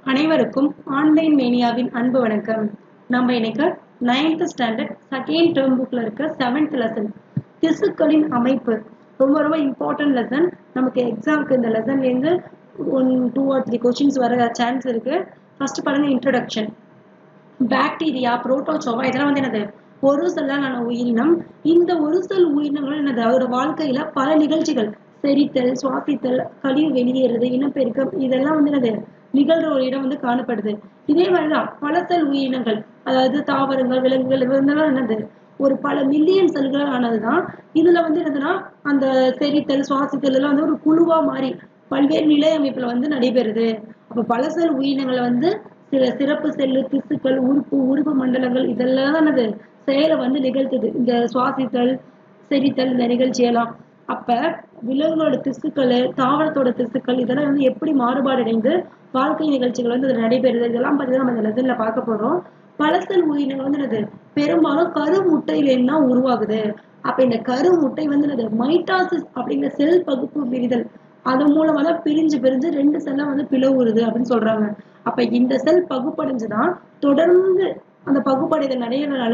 அனைவருக்கும் ஆன்லைன் மேனியாவின் அன்பு வணக்கம். நம்ம இன்னைக்கு 9th ஸ்டாண்டர்ட் செகண்ட் டேர்ம் புக்ல இருக்க 7th லெசன் திசுக்களின் அமைப்பு ரொம்ப ரொம்ப இம்பார்ட்டன்ட் லெசன். நமக்கு எக்ஸாம்க்கு இந்த லெசன்ல இருந்து 2 or 3 கொஸ்டின்ஸ் வர சான்ஸ் இருக்கு. ஃபர்ஸ்ட் பாருங்க, இன்ட்ரோடக்ஷன். பாக்டீரியா, புரோட்டோசோவா இதெல்லாம் வந்து என்னது, ஒரு செல்லான உயிரினம். இந்த ஒரு செல் உயிரினங்கள் என்னது, அதோட வாழ்க்கையில பல நிகழ்ச்சிகள், செரித்தல், சுவாசித்தல், கழிவு வெளியேறது, இனப்பெருக்கம், இதெல்லாம் வந்து என்னது நிகழ்ற ஒரு இடம் வந்து காணப்படுது. இதே மாதிரிதான் பல செல் உயிரினங்கள், அதாவது தாவரங்கள், விலங்குகள், இதெல்லாம் என்னது ஒரு பல மில்லியன் செல்கள் ஆனதுதான். இதுல வந்து என்னதுன்னா அந்த செரித்தல், சுவாசித்தல் எல்லாம் வந்து ஒரு குழுவா மாறி பல்வேறு நிலை அமைப்புல வந்து நடைபெறுது. அப்ப பல செல் உயிரினங்களை வந்து சில சிறப்பு செல்லு, திசுக்கள், உறுப்பு மண்டலங்கள் இதெல்லாம் தான் என்னது செயலை வந்து நிகழ்த்துது. இந்த சுவாசித்தல், செரித்தல், இந்த நிகழ்ச்சியெல்லாம். அப்ப விலங்குகளோட திசுக்கள், தாவரத்தோட திசுக்கள் இதெல்லாம் வந்து எப்படி மாறுபாடு அடைந்து வாழ்க்கை நிகழ்ச்சிகள் வந்து இதுல நடைபெறுது, இதெல்லாம் பத்தி நம்ம இந்த லெசன்ல பார்க்க போறோம். பல செல் உயிரினங்கள் வந்து என்னது பெரும்பாலும் கருமுட்டையிலேருந்து தான் உருவாகுது. அப்ப இந்த கருமுட்டை வந்து என்னது மைட்டாசிஸ் அப்படிங்கிற செல் பகுப்பு பிரிதல், அது மூலமா தான் பிரிஞ்சு 2 செல்லா வந்து பிளவுறுது அப்படின்னு சொல்றாங்க. அப்ப இந்த செல் பகுப்படைஞ்சுதான் தொடர்ந்து அந்த பகுப்படைதல் நடைகிறதுனால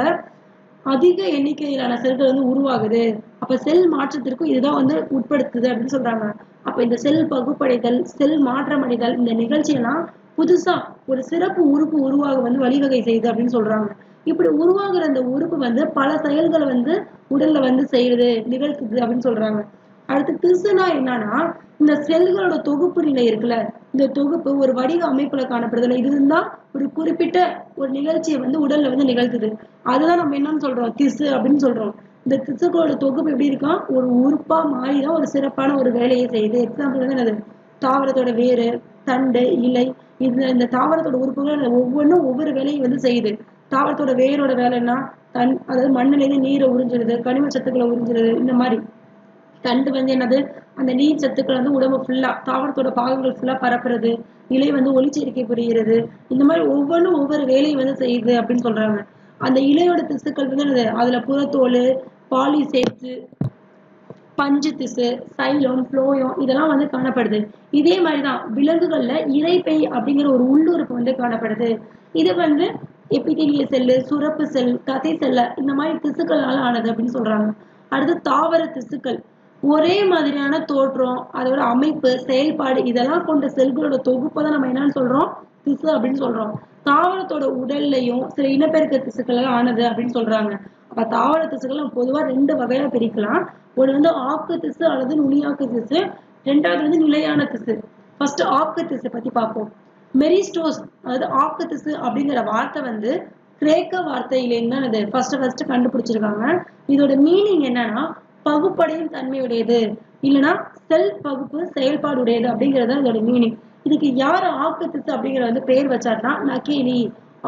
அதிக எண்ணிக்கையிலான செல்கள் வந்து உருவாகுது. அப்ப செல் மாற்றத்திற்கும் இதுதான் வந்து உட்படுத்துது அப்படின்னு சொல்றாங்க. அப்ப இந்த செல் பகுப்படைதல், செல் மாற்றமடைதல், இந்த நிகழ்ச்சியெல்லாம் புதுசா ஒரு சிறப்பு உறுப்பு உருவாக வந்து வழிவகை செய்யுது அப்படின்னு சொல்றாங்க. இப்படி உருவாகுற அந்த உறுப்பு வந்து பல செயல்களை வந்து உடல்ல வந்து செய்யுது, நிகழ்த்துது அப்படின்னு சொல்றாங்க. அடுத்து திசுனா என்னன்னா, இந்த செல்களோட தொகுப்பு நிலை இருக்குல்ல, இந்த தொகுப்பு ஒரு வடிவ அமைப்புல காணப்படுதுல, இது இருந்தா ஒரு குறிப்பிட்ட ஒரு நிகழ்ச்சியை வந்து உடல்ல வந்து நிகழ்த்துது. அதுதான் நம்ம என்னன்னு சொல்றோம், திசு அப்படின்னு சொல்றோம். இந்த திசுக்களோட தொகுப்பு எப்படி இருக்கான், ஒரு உறுப்பா மாறிதான் ஒரு சிறப்பான ஒரு வேலையை செய்யுது. எக்ஸாம்பிள் வந்து என்னது, தாவரத்தோட வேறு, தண்டு, இலை, இந்த தாவரத்தோட உறுப்புகள் ஒவ்வொன்றும் ஒவ்வொரு வேலையை வந்து செய்யுது. தாவரத்தோட வேரோட வேலைன்னா அதாவது மண்ணுல இருந்து நீரை உறிஞ்சிடுது, கனிம சத்துக்களை உறிஞ்சிடுது. இந்த மாதிரி தண்டு வந்து என்னது, அந்த நீர் சத்துக்கள் வந்து உடம்பு ஃபுல்லா, தாவரத்தோட பாகங்கள் ஃபுல்லா பரப்புறது. இலை வந்து ஒளிச்சேர்க்கை புரிகிறது. இந்த மாதிரி ஒவ்வொன்றும் ஒவ்வொரு வேலையை வந்து செய்யுது அப்படின்னு சொல்றாங்க. அந்த இலையோட திசுக்கள் வந்து என்னது, அதுல புறத்தோல், பாலிசேப்ஸ், பஞ்சு திசு, சைலம், புளோயம் இதெல்லாம் வந்து காணப்படுது. இதே மாதிரிதான் விலங்குகள்ல இரைப்பை அப்படிங்கிற ஒரு உள்ளுறுப்பு வந்து காணப்படுது. இது வந்து எபிதீலிய செல்லு, சுரப்பு செல், தசை செல்ல, இந்த மாதிரி திசுக்களால ஆனது அப்படின்னு சொல்றாங்க. அடுத்து தாவர திசுக்கள், ஒரே மாதிரியான தோற்றம், அதோட அமைப்பு, செயல்பாடு இதெல்லாம் கொண்ட செல்களோட தொகுப்பை தான் நம்ம என்னன்னு சொல்றோம், திசு அப்படின்னு சொல்றோம். தாவரத்தோட உடல்லையும் சில இனப்பெருக்க திசுக்கள் எல்லாம் ஆனது அப்படின்னு சொல்றாங்க. அப்ப தாவர திசுக்கள் நம்ம பொதுவா 2 வகையா பிரிக்கலாம். ஒண்ணு வந்து ஆக்கு திசு அல்லது நுனியாக்கு திசு, ரெண்டாவது வந்து நிலையான திசு. ஃபர்ஸ்ட் ஆக்கு திசு பத்தி பார்ப்போம். மெரிஸ்டோஸ், அதாவது ஆக்கு திசு அப்படிங்கிற வார்த்தை வந்து கிரேக்க வார்த்தையிலேருந்து தான் இது ஃபர்ஸ்ட் கண்டுபிடிச்சிருக்காங்க. இதோட மீனிங் என்னன்னா பகுப்படையும் தன்மையுடையது, இல்லைன்னா செல் பகுப்பு செயல்பாடு உடையது அப்படிங்கிறது இதோட மீனிங். இதுக்கு யார் ஆக்கு திசு அப்படிங்கிற வந்து பேர் வச்சாருன்னா நக்கேலி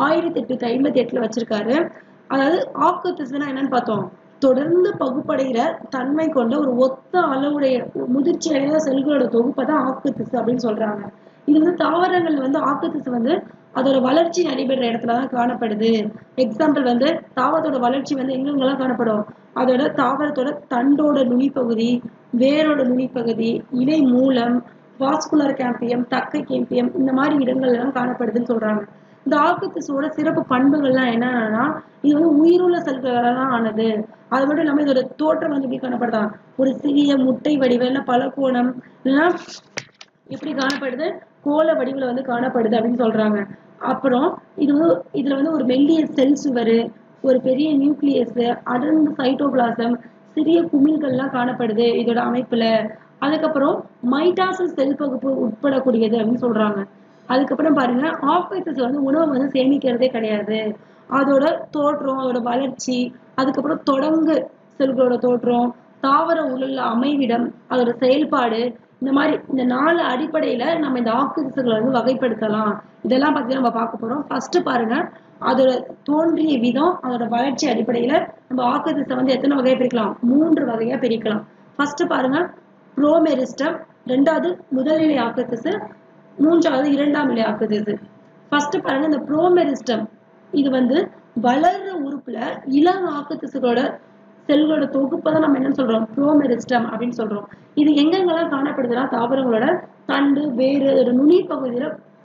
1858 வச்சிருக்காரு. அதாவது ஆக்கு திசுனா என்னன்னு பார்த்தோம், தொடர்ந்து பகுப்படைகிற தன்மை கொண்ட ஒரு ஒத்த அளவுடைய முதிர்ச்சி அடைந்த செல்களோட தொகுப்பை தான் ஆக்கு திசு அப்படின்னு சொல்றாங்க. இது வந்து தாவரங்கள் வந்து ஆக்கு திசு வந்து அதோட வளர்ச்சி நடைபெற இடத்துலதான் காணப்படுது. எக்ஸாம்பிள் வந்து தாவரத்தோட வளர்ச்சி வந்து எங்கெங்கெல்லாம் காணப்படும், அதோட தாவரத்தோட தண்டோட நுனிப்பகுதி, வேரோட நுனிப்பகுதி, இலை மூலம், வாஸ்குலர் கேம்பியம், தக்கை கேம்பியம், இந்த மாதிரி இடங்கள் எல்லாம் காணப்படுதுன்னு சொல்றாங்க. இந்த ஆக்கு திசுவோட சிறப்பு பண்புகள்லாம் என்னன்னா, இது வந்து உயிருள்ள செல்களெல்லாம் ஆனது. அது மட்டும் இல்லாம இதோட தோற்றம் வந்து எப்படி காணப்படுதா, ஒரு சிறிய முட்டை வடிவ, இல்ல பலகோணம், இல்லைன்னா எப்படி காணப்படுது, கோள வடிவுல வந்து காணப்படுது அப்படின்னு சொல்றாங்க. அப்புறம் இதுல வந்து ஒரு மெல்லிய செல் சுவர், ஒரு பெரிய நியூக்ளியஸ், அடர்ந்த சைட்டோபிளாசம், சிறிய குமிழ்கள்லாம் காணப்படுது இதோட அமைப்புல. அதுக்கப்புறம் மைட்டாசிஸ் செல் பகுப்பு உட்படக்கூடியது அப்படின்னு சொல்றாங்க. அதுக்கப்புறம் பாருங்க, ஆக்பைசஸ் வந்து உணவை வந்து சேமிக்கிறதே கிடையாது. அதோட தோற்றம், அதோட வளர்ச்சி, அதுக்கப்புறம் தொடங்கு செல்களோட தோற்றம், தாவர உள்ள அமைவிடம், அதோட செயல்பாடு, இந்த மாதிரி இந்த 4 அடிப்படையில நம்ம இந்த ஆக்குதிசுகளை வந்து வகைப்படுத்தலாம். இதெல்லாம் பத்தி நம்ம பார்க்க போறோம். ஃபர்ஸ்ட் பாருங்க, அதோட தோன்றிய விதம், அதோட வளர்ச்சி அடிப்படையில நம்ம ஆக்குதிசை வந்து எத்தனை வகையா பிரிக்கலாம், 3 வகையா பிரிக்கலாம். ஃபர்ஸ்ட் பாருங்க, புரோமெரிஸ்டம், ரெண்டாவது முதல்நிலை ஆக்குதிசு, மூன்றாவது 2ஆம் நிலை ஆக்குதிசு. ஃபர்ஸ்ட் பாருங்க, இந்த புரோமெரிஸ்டம் இது வந்து வளர்ற உறுப்புல இளம் ஆக்குதிசுகளோட செல்களோட தொகுப்பை தான் நம்ம என்ன சொல்றோம், புரோமெரிஸ்டம் அப்படின்னு சொல்றோம். இது எங்கெங்கெல்லாம் காணப்படுதுன்னா தாவரங்களோட தண்டு, வேறு, அதோட நுனி பகுதியில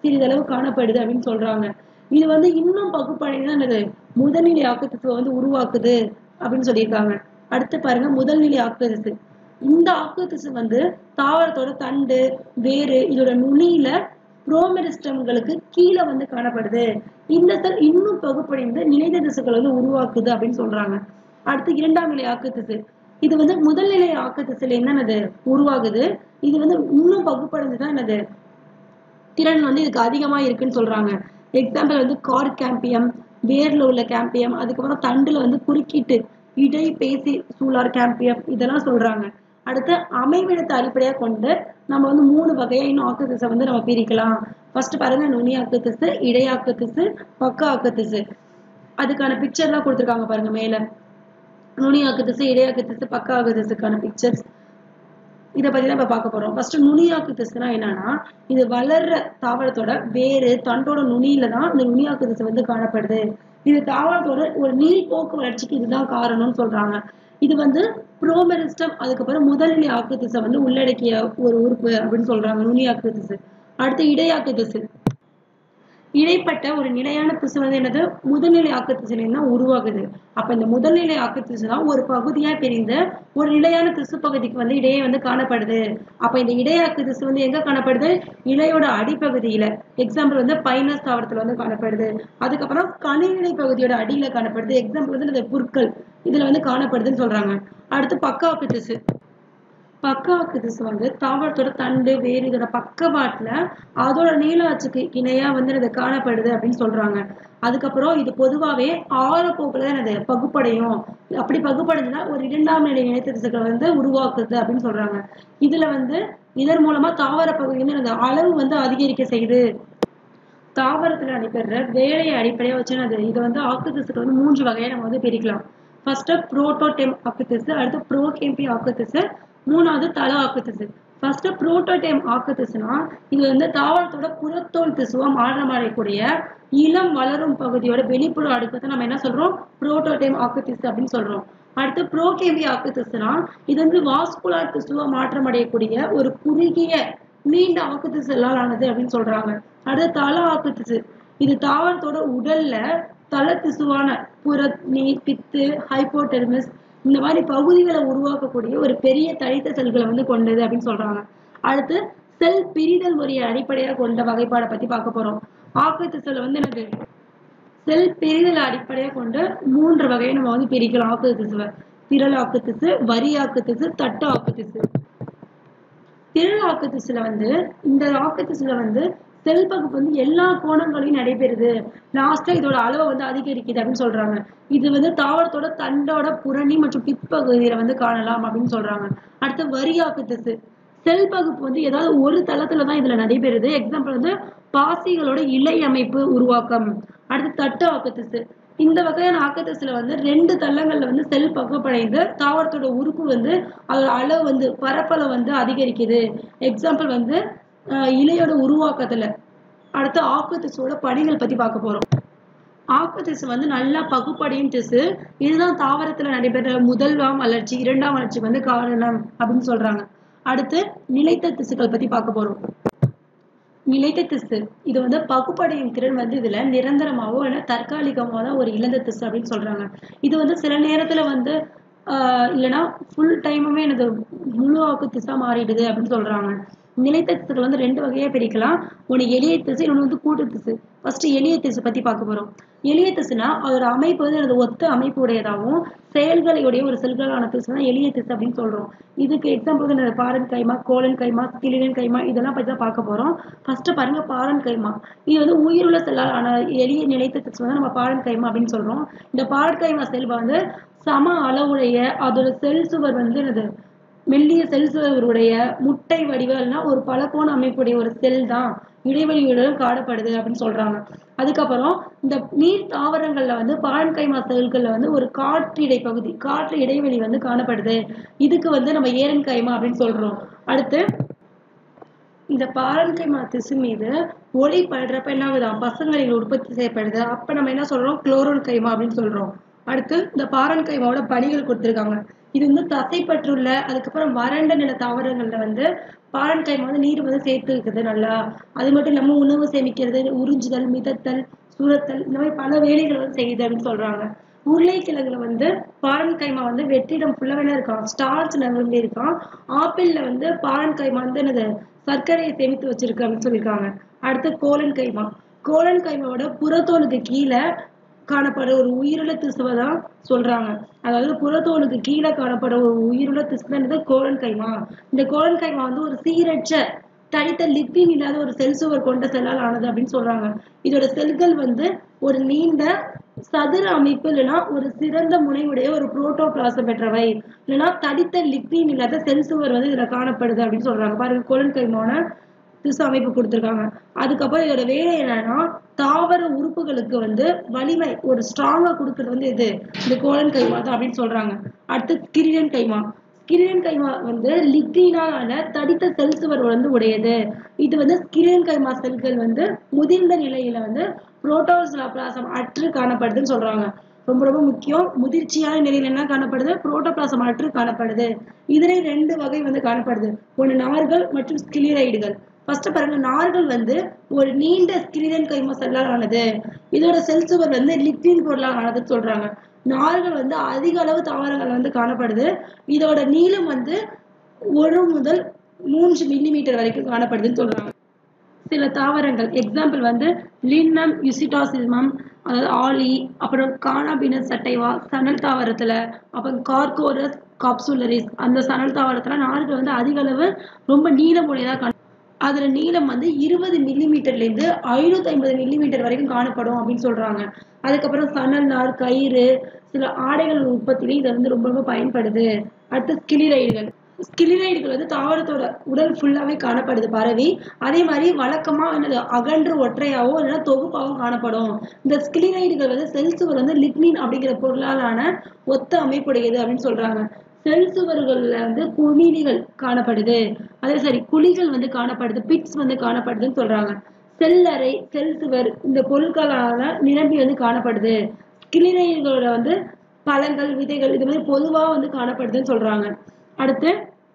சிறிதளவு காணப்படுது அப்படின்னு சொல்றாங்க. இது வந்து இன்னும் பகுப்படைந்து என்னது முதல்நிலை ஆக்கு திசுவை வந்து உருவாக்குது அப்படின்னு சொல்லியிருக்காங்க. அடுத்து பாருங்க முதல்நிலை ஆக்கு திசு. இந்த ஆக்கு திசு வந்து தாவரத்தோட தண்டு, வேறு, இதோட நுனியில புரோமெரிஸ்டம்களுக்கு கீழே வந்து காணப்படுது. இந்த செல் இன்னும் பகுப்படைந்து நிலைத்த திசுக்கள் வந்து உருவாக்குது அப்படின்னு சொல்றாங்க. அடுத்து இரண்டாம் நிலை ஆக்கு திசு. இது வந்து முதல்நிலை ஆக்கு திசுல என்னது உருவாகுது. இது வந்து இன்னும் பகுப்படைந்துதான் என்னது திறன் வந்து இதுக்கு அதிகமா இருக்குன்னு சொல்றாங்க. எக்ஸாம்பிள் வந்து கார்ட் கேம்பியம், வேர்ல உள்ள கேம்பியம், அதுக்கப்புறம் தண்டுல வந்து குறுக்கீட்டு இடை பேசி சூலார் கேம்பியம் இதெல்லாம் சொல்றாங்க. அடுத்து அமைவிடத்தை அடிப்படையாக கொண்டு நம்ம வந்து 3 வகையா இன்னும் ஆக்கு திசை வந்து நம்ம பிரிக்கலாம். ஃபர்ஸ்ட் பாருங்க நுனி ஆக்கு திசு, இடையாக்கு திசு, பக்க ஆக்கு திசு. அதுக்கான பிக்சர் எல்லாம் கொடுத்துருக்காங்க பாருங்க மேல. நுனி ஆக்கு திசு, இடையாக்கு திசு, பக்க ஆக்கு திசுக்கான பிக்சர்ஸ். இதை பத்தி தான் இப்ப பார்க்க போறோம். ஃபர்ஸ்ட் நுனியாக்கு திசுனா என்னன்னா, இது வளர்ற தாவரத்தோட வேறு தண்டோட நுனியில தான் இந்த நுனியாக்கு திசு வந்து காணப்படுது. இது தாவரத்தோட ஒரு நீள்போக்கு வளர்ச்சிக்கு இதுதான் காரணம்னு சொல்றாங்க. இது வந்து புரோமெரிஸ்டம், அதுக்கப்புறம் முதல்நிலை ஆக்கு திசை வந்து உள்ளடக்கிய ஒரு உறுப்பு அப்படின்னு சொல்றாங்க நுனியாக்கு திசு. அடுத்து இடையாக்கு திசு. இடைப்பட்ட ஒரு நிலையான திசு வந்து என்னது முதல்நிலை ஆக்கு திசுலேருந்து தான் உருவாகுது. அப்ப இந்த முதல்நிலை ஆக்கு திசு தான் ஒரு பகுதியா பிரிந்து ஒரு நிலையான திசு பகுதிக்கு வந்து இடையே வந்து காணப்படுது. அப்ப இந்த இடையாக்கு திசு வந்து எங்க காணப்படுது? இலையோட அடிப்பகுதியில. எக்ஸாம்பிள் வந்து பைனஸ் தாவரத்துல வந்து காணப்படுது. அதுக்கப்புறம் கனிநிலை பகுதியோட அடியில காணப்படுது. எக்ஸாம்பிள் வந்து இந்த புற்கள் இதுல வந்து காணப்படுதுன்னு சொல்றாங்க. அடுத்து பக்காக்கு திசு. பக்காக்கு திசு வந்து தாவரத்தோட தண்டு, வேறு, இதோட பக்கவாட்டுல அதோட நீள அச்சுக்கு இணையா வந்து இது காணப்படுது அப்படின்னு சொல்றாங்க. அதுக்கப்புறம் இது பொதுவாவே ஆழப்போக்குல தான் இது பகுப்படையும். அப்படி பகுப்படைஞ்சுன்னா ஒரு இரண்டாம் நிலை நிலைத்த திசுக்களை வந்து உருவாக்குது அப்படின்னு சொல்றாங்க. இதுல வந்து இதன் மூலமா தாவர பகுதியில் இந்த அளவு வந்து அதிகரிக்க செய்யுது. தாவரத்துல நடைபெற வேலையை அடிப்படையா வச்சு இதை வந்து ஆக்கு திசுக்கள் வந்து 3 வகையா நம்ம வந்து பிரிக்கலாம். ஃபர்ஸ்ட் புரோட்டோடெம் ஆக்கு திசு, அடுத்து புரோகேம்பி ஆக்கு திசு, மூணாவது தல ஆக்கு திசு. ஃபர்ஸ்ட் புரோட்டோடெம் ஆக்கு திசுனா இது வந்து தாவரத்தோட புறத்தோல் திசுவா மாற்றம் அடையக்கூடிய இளம் வளரும் பகுதியோட வெளிப்புற அடுக்கத்தை நம்ம என்ன சொல்றோம்? புரோட்டோடெம் ஆக்கு திசு அப்படின்னு சொல்றோம். அடுத்து புரோகேம்பி ஆக்கு திசுனா இது வந்து வாஸ்குலார் திசுவா மாற்றம் அடையக்கூடிய ஒரு குறுகிய நீண்ட ஆக்கு திசுளால் ஆனது அப்படின்னு சொல்றாங்க. அடுத்து தல ஆக்கு திசு. இது தாவரத்தோட உடல்ல தல திசுவான புற, நீர், பித்து, ஹைப்போடெர்மிஸ் இந்த மாதிரி பகுதிகளை உருவாக்கக்கூடிய ஒரு பெரிய தடித்த செல்களை வந்து கொண்டது அப்படின்னு சொல்றாங்க. அடுத்து செல் பிரிதல் முறையை அடிப்படையாக கொண்ட வகைப்பாடை பத்தி பார்க்க போறோம். ஆக்கு திசுல வந்து எனக்கு செல் பிரிதல் அடிப்படையாக கொண்டு 3 வகையை நம்ம வந்து பிரிக்கலாம் ஆக்கு திசுவை. திரள் ஆக்கு திசு, வரி ஆக்கு திசு, தட்டு ஆக்கு திசு. திரள் ஆக்கு திசுல வந்து இந்த ஆக்கு திசுல வந்து செல் பகுப்பு வந்து எல்லா கோணங்களையும் நடைபெறுது. லாஸ்டா இதோட அளவை வந்து அதிகரிக்குது அப்படின்னு சொல்றாங்க. இது வந்து தாவரத்தோட தண்டோட புறணி மற்றும் பிற்பகுதியில வந்து காணலாம் அப்படின்னு சொல்றாங்க. அடுத்து வரியாக்கு திசு. செல் பகுப்பு வந்து ஏதாவது ஒரு தளத்துலதான் இதுல நடைபெறுது. எக்ஸாம்பிள் வந்து பாசிகளோட இலை அமைப்பு உருவாக்கம். அடுத்து தட்டு ஆக்கு திசு. இந்த வகையான ஆக்கு திசுல வந்து 2 தளங்கள்ல வந்து செல் பகுப்படைந்து தாவரத்தோட உறுப்பு வந்து அதோட அளவு வந்து பரப்பளவு வந்து அதிகரிக்குது. எக்ஸாம்பிள் வந்து இலையோட உருவாக்கத்துல. அடுத்து ஆக்கு திசுவோட பணிகள் பத்தி பார்க்க போறோம். ஆக்கு திசு வந்து நல்லா பகுப்படையும் திசு. இதுதான் தாவரத்துல நடைபெற முதலாம் வளர்ச்சி, 2ஆம் வளர்ச்சி வந்து காரணம் அப்படின்னு சொல்றாங்க. அடுத்து நிலைத்த திசுக்கள் பத்தி பார்க்க போறோம். நிலைத்த திசு இது வந்து பகுப்படையும் திறன் வந்து இதுல நிரந்தரமாவோ இல்ல தற்காலிகமாக தான் ஒரு இழந்த திசு அப்படின்னு சொல்றாங்க. இது வந்து சில நேரத்துல வந்து இல்லைன்னா ஃபுல் டைமுமே எனக்கு முழு ஆக்கு திசா மாறிடுது அப்படின்னு சொல்றாங்க. நிலைத்த திசுக்கள் வந்து 2 வகையா பிரிக்கலாம். ஒன்று எளிய திசு, இன்னொன்று வந்து கூட்டு திசு. ஃபர்ஸ்ட் எளிய திசு பத்தி பார்க்க போறோம். எளிய திசுனா அதோட அமைப்பு வந்து எனது ஒத்த அமைப்பு உடையதாகவும் செயல்களையுடைய ஒரு செல்களான திசு தான் எளிய திசு அப்படின்னு சொல்றோம். இதுக்கு எக்ஸாம்பிள் வந்து பாரன் கைமா, கோலன் கைமா, கிளினன் கைமா இதெல்லாம் பத்தி தான் பார்க்க போறோம். ஃபர்ஸ்ட் பாருங்க பாரன் கைமா. இது வந்து உயிருள்ள செல்லால் ஆன எளிய நிலைத்த திசு வந்து நம்ம பாரன் கைமா அப்படின்னு சொல்றோம். இந்த பாரன் கைமா செல் வந்து சம அளவுடைய அதோட செல் சுவர் வந்து எனது மெல்லிய செல் சுவருடைய முட்டை வடிவம்னா ஒரு பலகோண அமைப்புடைய ஒரு செல் தான் இடைவெளியுடன் காணப்படுது அப்படின்னு சொல்றாங்க. அதுக்கப்புறம் இந்த நீர் தாவரங்கள்ல வந்து பாரன்கைமா செல்கள்ல வந்து ஒரு காற்று இடைப்பகுதி, காற்று இடைவெளி வந்து காணப்படுது. இதுக்கு வந்து நம்ம ஏரன் கைமா அப்படின்னு சொல்றோம். அடுத்து இந்த பாரன்கைமா திசு மீது ஒளி படுறப்ப என்ன ஆகுதா? பசங்களில் உற்பத்தி செய்யப்படுது. அப்ப நம்ம என்ன சொல்றோம்? குளோரோன் கைமா அப்படின்னு சொல்றோம். அடுத்து இந்த பாரன் கைமாவோட பணிகள் கொடுத்திருக்காங்க. இது வந்து தசைப்பற்றுள்ள அதுக்கப்புறம் வறண்ட நில தாவரங்கள்ல வந்து பாலன் கைமா வந்து நீர் வந்து சேர்த்து இருக்குது நல்லா. அது மட்டும் இல்லாம உணவு சேமிக்கிறது, உறிஞ்சுதல், மிதத்தல், சுரத்தல் இந்த மாதிரி பல வேலைகள் வந்து செய்யுது அப்படின்னு சொல்றாங்க. உருளைக்கிழங்குல வந்து பாலன் கைமா வந்து வெற்றிடம் ஃபுல்லாவே இருக்கான், ஸ்டார்ச் நிரம்பி இருக்கான். ஆப்பிள்ல வந்து பாலன் கைமா வந்து என்னது சர்க்கரையை சேமித்து வச்சிருக்கு அப்படின்னு சொல்லியிருக்காங்க. அடுத்து கோலன் கைமா. கோலன் கைமாவோட புறத்தோலுக்கு கீழே காணப்படுற ஒரு உயிருள்ள திசுவை தான் சொல்றாங்க. அதாவது புறத்தோலுக்கு கீழே காணப்படுற ஒரு உயிருள்ள திசுனது கோலன் கைமா. இந்த கோலன் கைமா வந்து ஒரு சீரற்ற தடித்த லிப்பின் இல்லாத ஒரு செல் சுவர் கொண்ட செல்லால் ஆனது அப்படின்னு சொல்றாங்க. இதோட செல்கள் வந்து ஒரு நீண்ட சதுர அமைப்பு இல்லைன்னா ஒரு சிறந்த முனைவுடைய ஒரு புரோட்டோபிளாசம் பெற்றவை, இல்லைன்னா தடித்த லிப்பின் இல்லாத செல் சுவர் வந்து இதுல காணப்படுது அப்படின்னு சொல்றாங்க. பாருங்க கோலன் கைமான திசு அமைப்பு கொடுத்துருக்காங்க. அதுக்கப்புறம் இதோட வேலை என்னன்னா தாவர உறுப்புகளுக்கு வந்து வலிமை ஒரு ஸ்ட்ராங்கா கொடுக்கறது வந்து இது இந்த கோலன் கைமா தான் அப்படின்னு சொல்றாங்க. அடுத்து கிரியன் கைமா. கிரியன் கைமா வந்து லிக்னினால தடித்த செல் சுவர் வந்து உடையது. இது வந்து கிரியன் கைமா செல்கள் வந்து முதிர்ந்த நிலையில வந்து புரோட்டோபிளாசம் அற்று காணப்படுதுன்னு சொல்றாங்க. ரொம்ப ரொம்ப முக்கியம், முதிர்ச்சியான நிலையில என்ன காணப்படுது, புரோட்டோபிளாசம் அற்று காணப்படுது. இதுல 2 வகை வந்து காணப்படுது, ஒண்ணு நார்கள் மற்றும் ஸ்கிலிரைடுகள். ஃபர்ஸ்ட் பாருங்க, நார்கள் வந்து ஒரு நீண்ட ஸ்கிலிரன் கைமா செல்லால் ஆனது. இதோட செல் சுவர் வந்து லிப்பின் பொருளால் ஆனதுன்னு சொல்றாங்க. நார்கள் வந்து அதிக அளவு தாவரங்கள் வந்து காணப்படுது. இதோட நீளம் வந்து 1 முதல் 3 மில்லிமீட்டர் வரைக்கும் காணப்படுதுன்னு சொல்றாங்க. சில தாவரங்கள் எக்ஸாம்பிள் வந்து லின்னம் யுசிட்டாசிமம், அதாவது ஆலி, அப்புறம் கானாபினஸ் சட்டைவா சணல் தாவரத்துல, அப்புறம் கார்கோரஸ் காப்சுலரிஸ் அந்த சணல் தாவரத்துல நார்கள் வந்து அதிக அளவு ரொம்ப நீளமுடையதா அதுல நீளம் வந்து 20 மில்லிமீட்டர்ல இருந்து 550 மில்லிமீட்டர் வரைக்கும் காணப்படும் அப்படின்னு சொல்றாங்க. அதுக்கப்புறம் சணல் நார், கயிறு, சில ஆடைகள் உற்பத்தியில இதை வந்து ரொம்ப ரொம்ப பயன்படுது. அடுத்து ஸ்கிலிரைடுகள். ஸ்கிலிரைடுகள் வந்து தாவரத்தோட உடல் ஃபுல்லாவே காணப்படுது பரவி. அதே மாதிரி வழக்கமா என்னது அகன்று ஒற்றையாவோ இல்லைன்னா தொகுப்பாகவும் காணப்படும். இந்த ஸ்கிலிரைடுகள் வந்து செல் சுவர் வந்து லிக்னின் அப்படிங்கிற பொருளாலான ஒத்த அமைப்புடையது அப்படின்னு சொல்றாங்க. செல் சுவர்கள்ல வந்து குமிழிகள் காணப்படுது, அதே சரி குழிகள் வந்து காணப்படுது, பிட்ஸ் வந்து காணப்படுதுன்னு சொல்றாங்க. செல் அறை, செல் சுவர் இந்த பொருட்களால நிரம்பி வந்து காணப்படுது. கிளிநீர்களோட வந்து பழங்கள், விதைகள் இது மாதிரி பொதுவா வந்து காணப்படுதுன்னு சொல்றாங்க. அடுத்து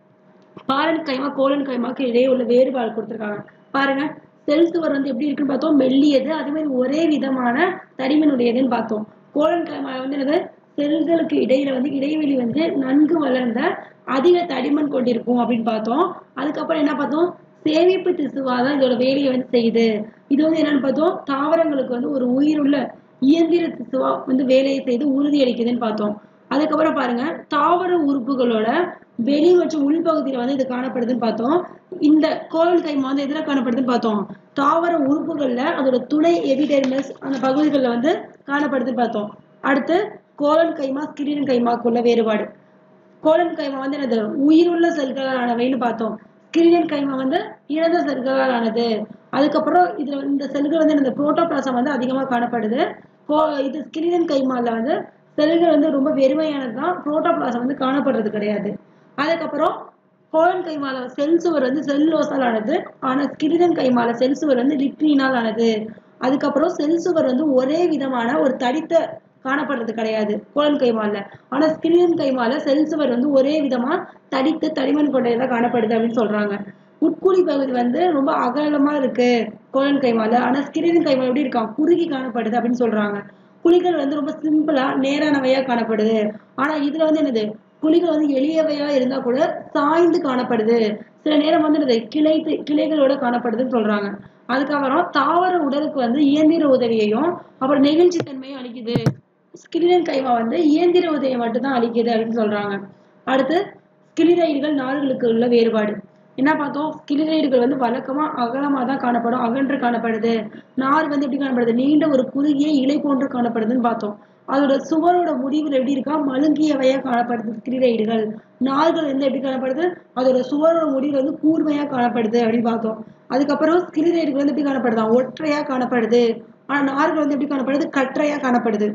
பாலன் கைமா கோலன் கைமாக்கு இடையே உள்ள வேறுபாடு கொடுத்துருக்காங்க. பாருங்க, செல் சுவர் வந்து எப்படி இருக்குன்னு பார்த்தோம், மெல்லியது, அதே மாதிரி ஒரே விதமான தடிமனுடையதுன்னு பார்த்தோம். கோலன் கைமா வந்து என்னது, செல்களுக்கு இடையில வந்து இடைவெளி வந்து நன்கு வளர்ந்த அதிக தடிமன் கொண்டிருக்கும் அப்படின்னு பார்த்தோம். அதுக்கப்புறம் என்ன பார்த்தோம், சேமிப்பு திசுவாதான் இதோட வேலையை வந்து செய்யுது. இது வந்து என்னன்னு பார்த்தோம், தாவரங்களுக்கு வந்து ஒரு உயிருள்ள இயந்திர திசுவா வந்து வேலையை செய்து உறுதி அளிக்குதுன்னு பார்த்தோம். அதுக்கப்புறம் பாருங்க, தாவர உறுப்புகளோட வெளி மற்றும் உள்பகுதியில வந்து இது காணப்படுதுன்னு பார்த்தோம். இந்த கோலன் கைமா வந்து எதுல காணப்படுதுன்னு பார்த்தோம், தாவர உறுப்புகள்ல அதோட துணை எபிடெர்மிஸ் அந்த பகுதிகளில் வந்து காணப்படுதுன்னு பார்த்தோம். அடுத்து கோலன் கைமா ஸ்கிலிரன் கைமாக்குள்ள வேறுபாடு. கோலன் கைமா வந்து என்னது, உயிருள்ள செல்களால் ஆனவைன்னு பார்த்தோம். ஸ்கிலிரன் கைமா வந்து இறந்த செல்களால் ஆனது. அதுக்கப்புறம் இதுல இந்த செல்கள் வந்து இந்த புரோட்டோபிளாசம் வந்து அதிகமா காணப்படுது. இது ஸ்கிலிரன் கைமால வந்து செல்கள் வந்து ரொம்ப வெறுமையானதுதான், புரோட்டோபிளாசம் வந்து காணப்படுறது கிடையாது. அதுக்கப்புறம் கோலன் கைமால செல் சுவர் வந்து செல்லுலோசால் ஆனது, ஆனா ஸ்கிலிரன் கைமால செல் சுவர் வந்து லிக்னினால் ஆனது. அதுக்கப்புறம் செல் சுவர் வந்து ஒரே விதமான ஒரு தடித்த காணப்படுறது கிடையாது கோலன் கைமால. ஆனா ஸ்கிலிரன் கைமால செல் சுவர் வந்து ஒரே விதமா தடித்து தடிமன் கொண்டதா காணப்படுது அப்படின்னு சொல்றாங்க. உட்குழி பகுதி வந்து ரொம்ப அகலமா இருக்கு கோலன் கைமால, ஆனா ஸ்கிலிரன் கைமால எப்படி இருக்கான், குறுகி காணப்படுது அப்படின்னு சொல்றாங்க. குழிகள் வந்து ரொம்ப சிம்பிளா நேரானவையா காணப்படுது. ஆனா இதுல வந்து என்னது, குழிகள் வந்து எளியவையா இருந்தா கூட சாய்ந்து காணப்படுது. சில நேரம் வந்து என்னது கிளைகளோட காணப்படுதுன்னு சொல்றாங்க. அதுக்கப்புறம் தாவர உடலுக்கு வந்து இயந்திர உதவியையும் அப்புறம் நெகிழ்ச்சி தன்மையும் அளிக்குது. ஸ்கிலிரன் கைமா வந்து இயந்திர உதவியை மட்டும்தான் அளிக்குது அப்படின்னு சொல்றாங்க. அடுத்து ஸ்கிலிரைடுகள் நார்களுக்கு உள்ள வேறுபாடு. என்ன பார்த்தோம், ஸ்கிலிரைடுகள் வந்து வழக்கமா அகலமா தான் காணப்படும், அகன்று காணப்படுது. நார் வந்து எப்படி காணப்படுது, நீண்ட ஒரு குறுகிய இலை போன்று காணப்படுதுன்னு பார்த்தோம். அதோட சுவரோட முடிவில் எப்படி இருக்கா, மழுங்கியவையா காணப்படுது ஸ்கிலிரைடுகள். நார்கள் வந்து எப்படி காணப்படுது, அதோட சுவரோட முடிவில் வந்து கூர்மையா காணப்படுது அப்படின்னு பார்த்தோம். அதுக்கப்புறம் ஸ்கிலிரைடுகள் வந்து எப்படி காணப்படுதா, ஒற்றையா காணப்படுது. ஆனா நார்கள் வந்து எப்படி காணப்படுது, கற்றையா காணப்படுது.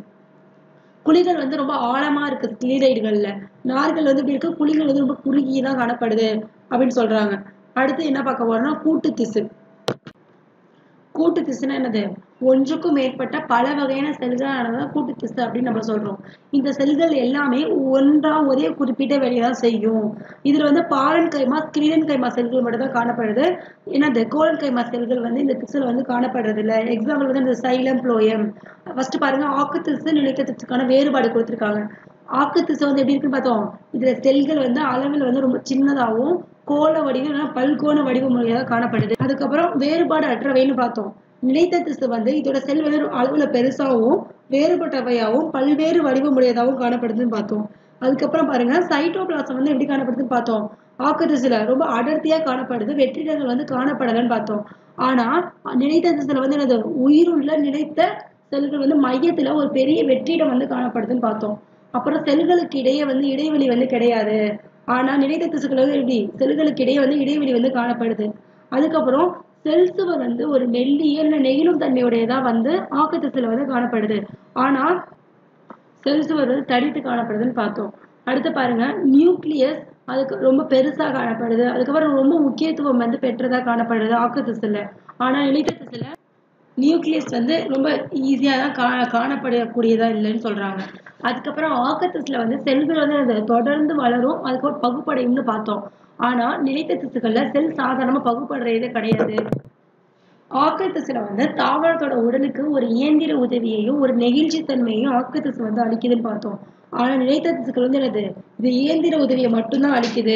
குழிகள் வந்து ரொம்ப ஆழமா இருக்கு ஸ்கிலிரைடுகள்ல, நார்கள் வந்து இப்படி இருக்கு, குழிகள் வந்து ரொம்ப குறுகியதான் காணப்படுது அப்படின்னு சொல்றாங்க. அடுத்து என்ன பார்க்க போறோம்னா கூட்டு திசு. கூட்டு திசுனா என்னது, ஒன்றுக்கும் மேற்பட்ட பல வகையான செல்களானதான் கூட்டு திசு அப்படின்னு நம்ம சொல்றோம். இந்த செல்கள் எல்லாமே ஒன்றா ஒரே குறிப்பிட்ட வேலையை தான் செய்யும். இதுல வந்து பாலன் கைமா கிரீடன் கைமா செல்கள் மட்டும் தான் காணப்படுது. ஏன்னா இந்த கோலன் கைமா செல்கள் வந்து இந்த திசுல வந்து காணப்படுறது இல்லை. எக்ஸாம்பிள் வந்து இந்த சைலம் புளோயம். ஃபர்ஸ்ட் பாருங்க, ஆக்கு திசு நிலைத்த திசுக்கான வேறுபாடு கொடுத்திருக்காங்க. ஆக்கு திசு வந்து எப்படி இருக்குன்னு பார்த்தோம். இதுல செல்கள் வந்து அளவில் வந்து ரொம்ப சின்னதாகவும் கோள வடிவம் இல்லைன்னா பல்கோண வடிவமுறையாக காணப்படுது. அதுக்கப்புறம் வேறுபாடு அற்றவைன்னு பார்த்தோம். நிலைத்த திசு வந்து இதோட செல் வந்து அளவுல பெருசாகவும் வேறுபட்டவையாகவும் பல்வேறு வடிவமுடையதாகவும் காணப்படுதுன்னு பார்த்தோம். அதுக்கப்புறம் பாருங்க, சைட்டோபிளாசம் வந்து எப்படி காணப்படுதுன்னு பார்த்தோம். ஆக்கு திசுல ரொம்ப அடர்த்தியா காணப்படுது, வெற்றிடங்கள் வந்து காணப்படலன்னு பார்த்தோம். ஆனா நிலைத்த திசுல வந்து என்னது, உயிருள்ள நிலைத்த செல்கள் வந்து மையத்துல ஒரு பெரிய வெற்றிடம் வந்து காணப்படுதுன்னு பார்த்தோம். அப்புறம் செல்களுக்கு இடையே வந்து இடைவெளி வந்து கிடையாது. ஆனா நிலைத்த திசுக்கள் வந்து எப்படி செல்களுக்கு இடையே வந்து இடைவெளி வந்து காணப்படுது. அதுக்கப்புறம் செல் சுவர் வந்து ஒரு மெல்லிய இல்ல நெகிழும் தன்மையுடையதா வந்து ஆக்கு திசுல வந்து காணப்படுது. ஆனா செல் சுவர் வந்து தடித்து காணப்படுதுன்னு பார்த்தோம். அடுத்து பாருங்க, நியூக்ளியஸ் அதுக்கு ரொம்ப பெருசா காணப்படுது. அதுக்கப்புறம் ரொம்ப முக்கியத்துவம் வந்து பெற்றதா காணப்படுது ஆக்கு திசுல. ஆனா நிலைத்த திசுல நியூக்ளியஸ் வந்து ரொம்ப ஈஸியா தான் காணப்படக்கூடியதா இல்லைன்னு சொல்றாங்க. அதுக்கப்புறம் ஆக்கத்திஸ்ல வந்து செல்கள் வந்து அது தொடர்ந்து வளரும், அதுக்கப்புறம் பகுப்படையும்னு பார்த்தோம். ஆனா நிலைத்த திசுக்கள்ல செல் சாதாரணமா பகுப்படைறதே கிடையாது. ஆக்கத்திசுல வந்து தாவரத்தோட உடலுக்கு ஒரு இயந்திர உதவியையும் ஒரு நெகிழ்ச்சி தன்மையையும் ஆக்கத்திசு வந்து அளிக்குதுன்னு பார்த்தோம். ஆனா நிலைத்த திசுக்கள் வந்து என்னது, இது இயந்திர உதவியை மட்டும்தான் அளிக்குது.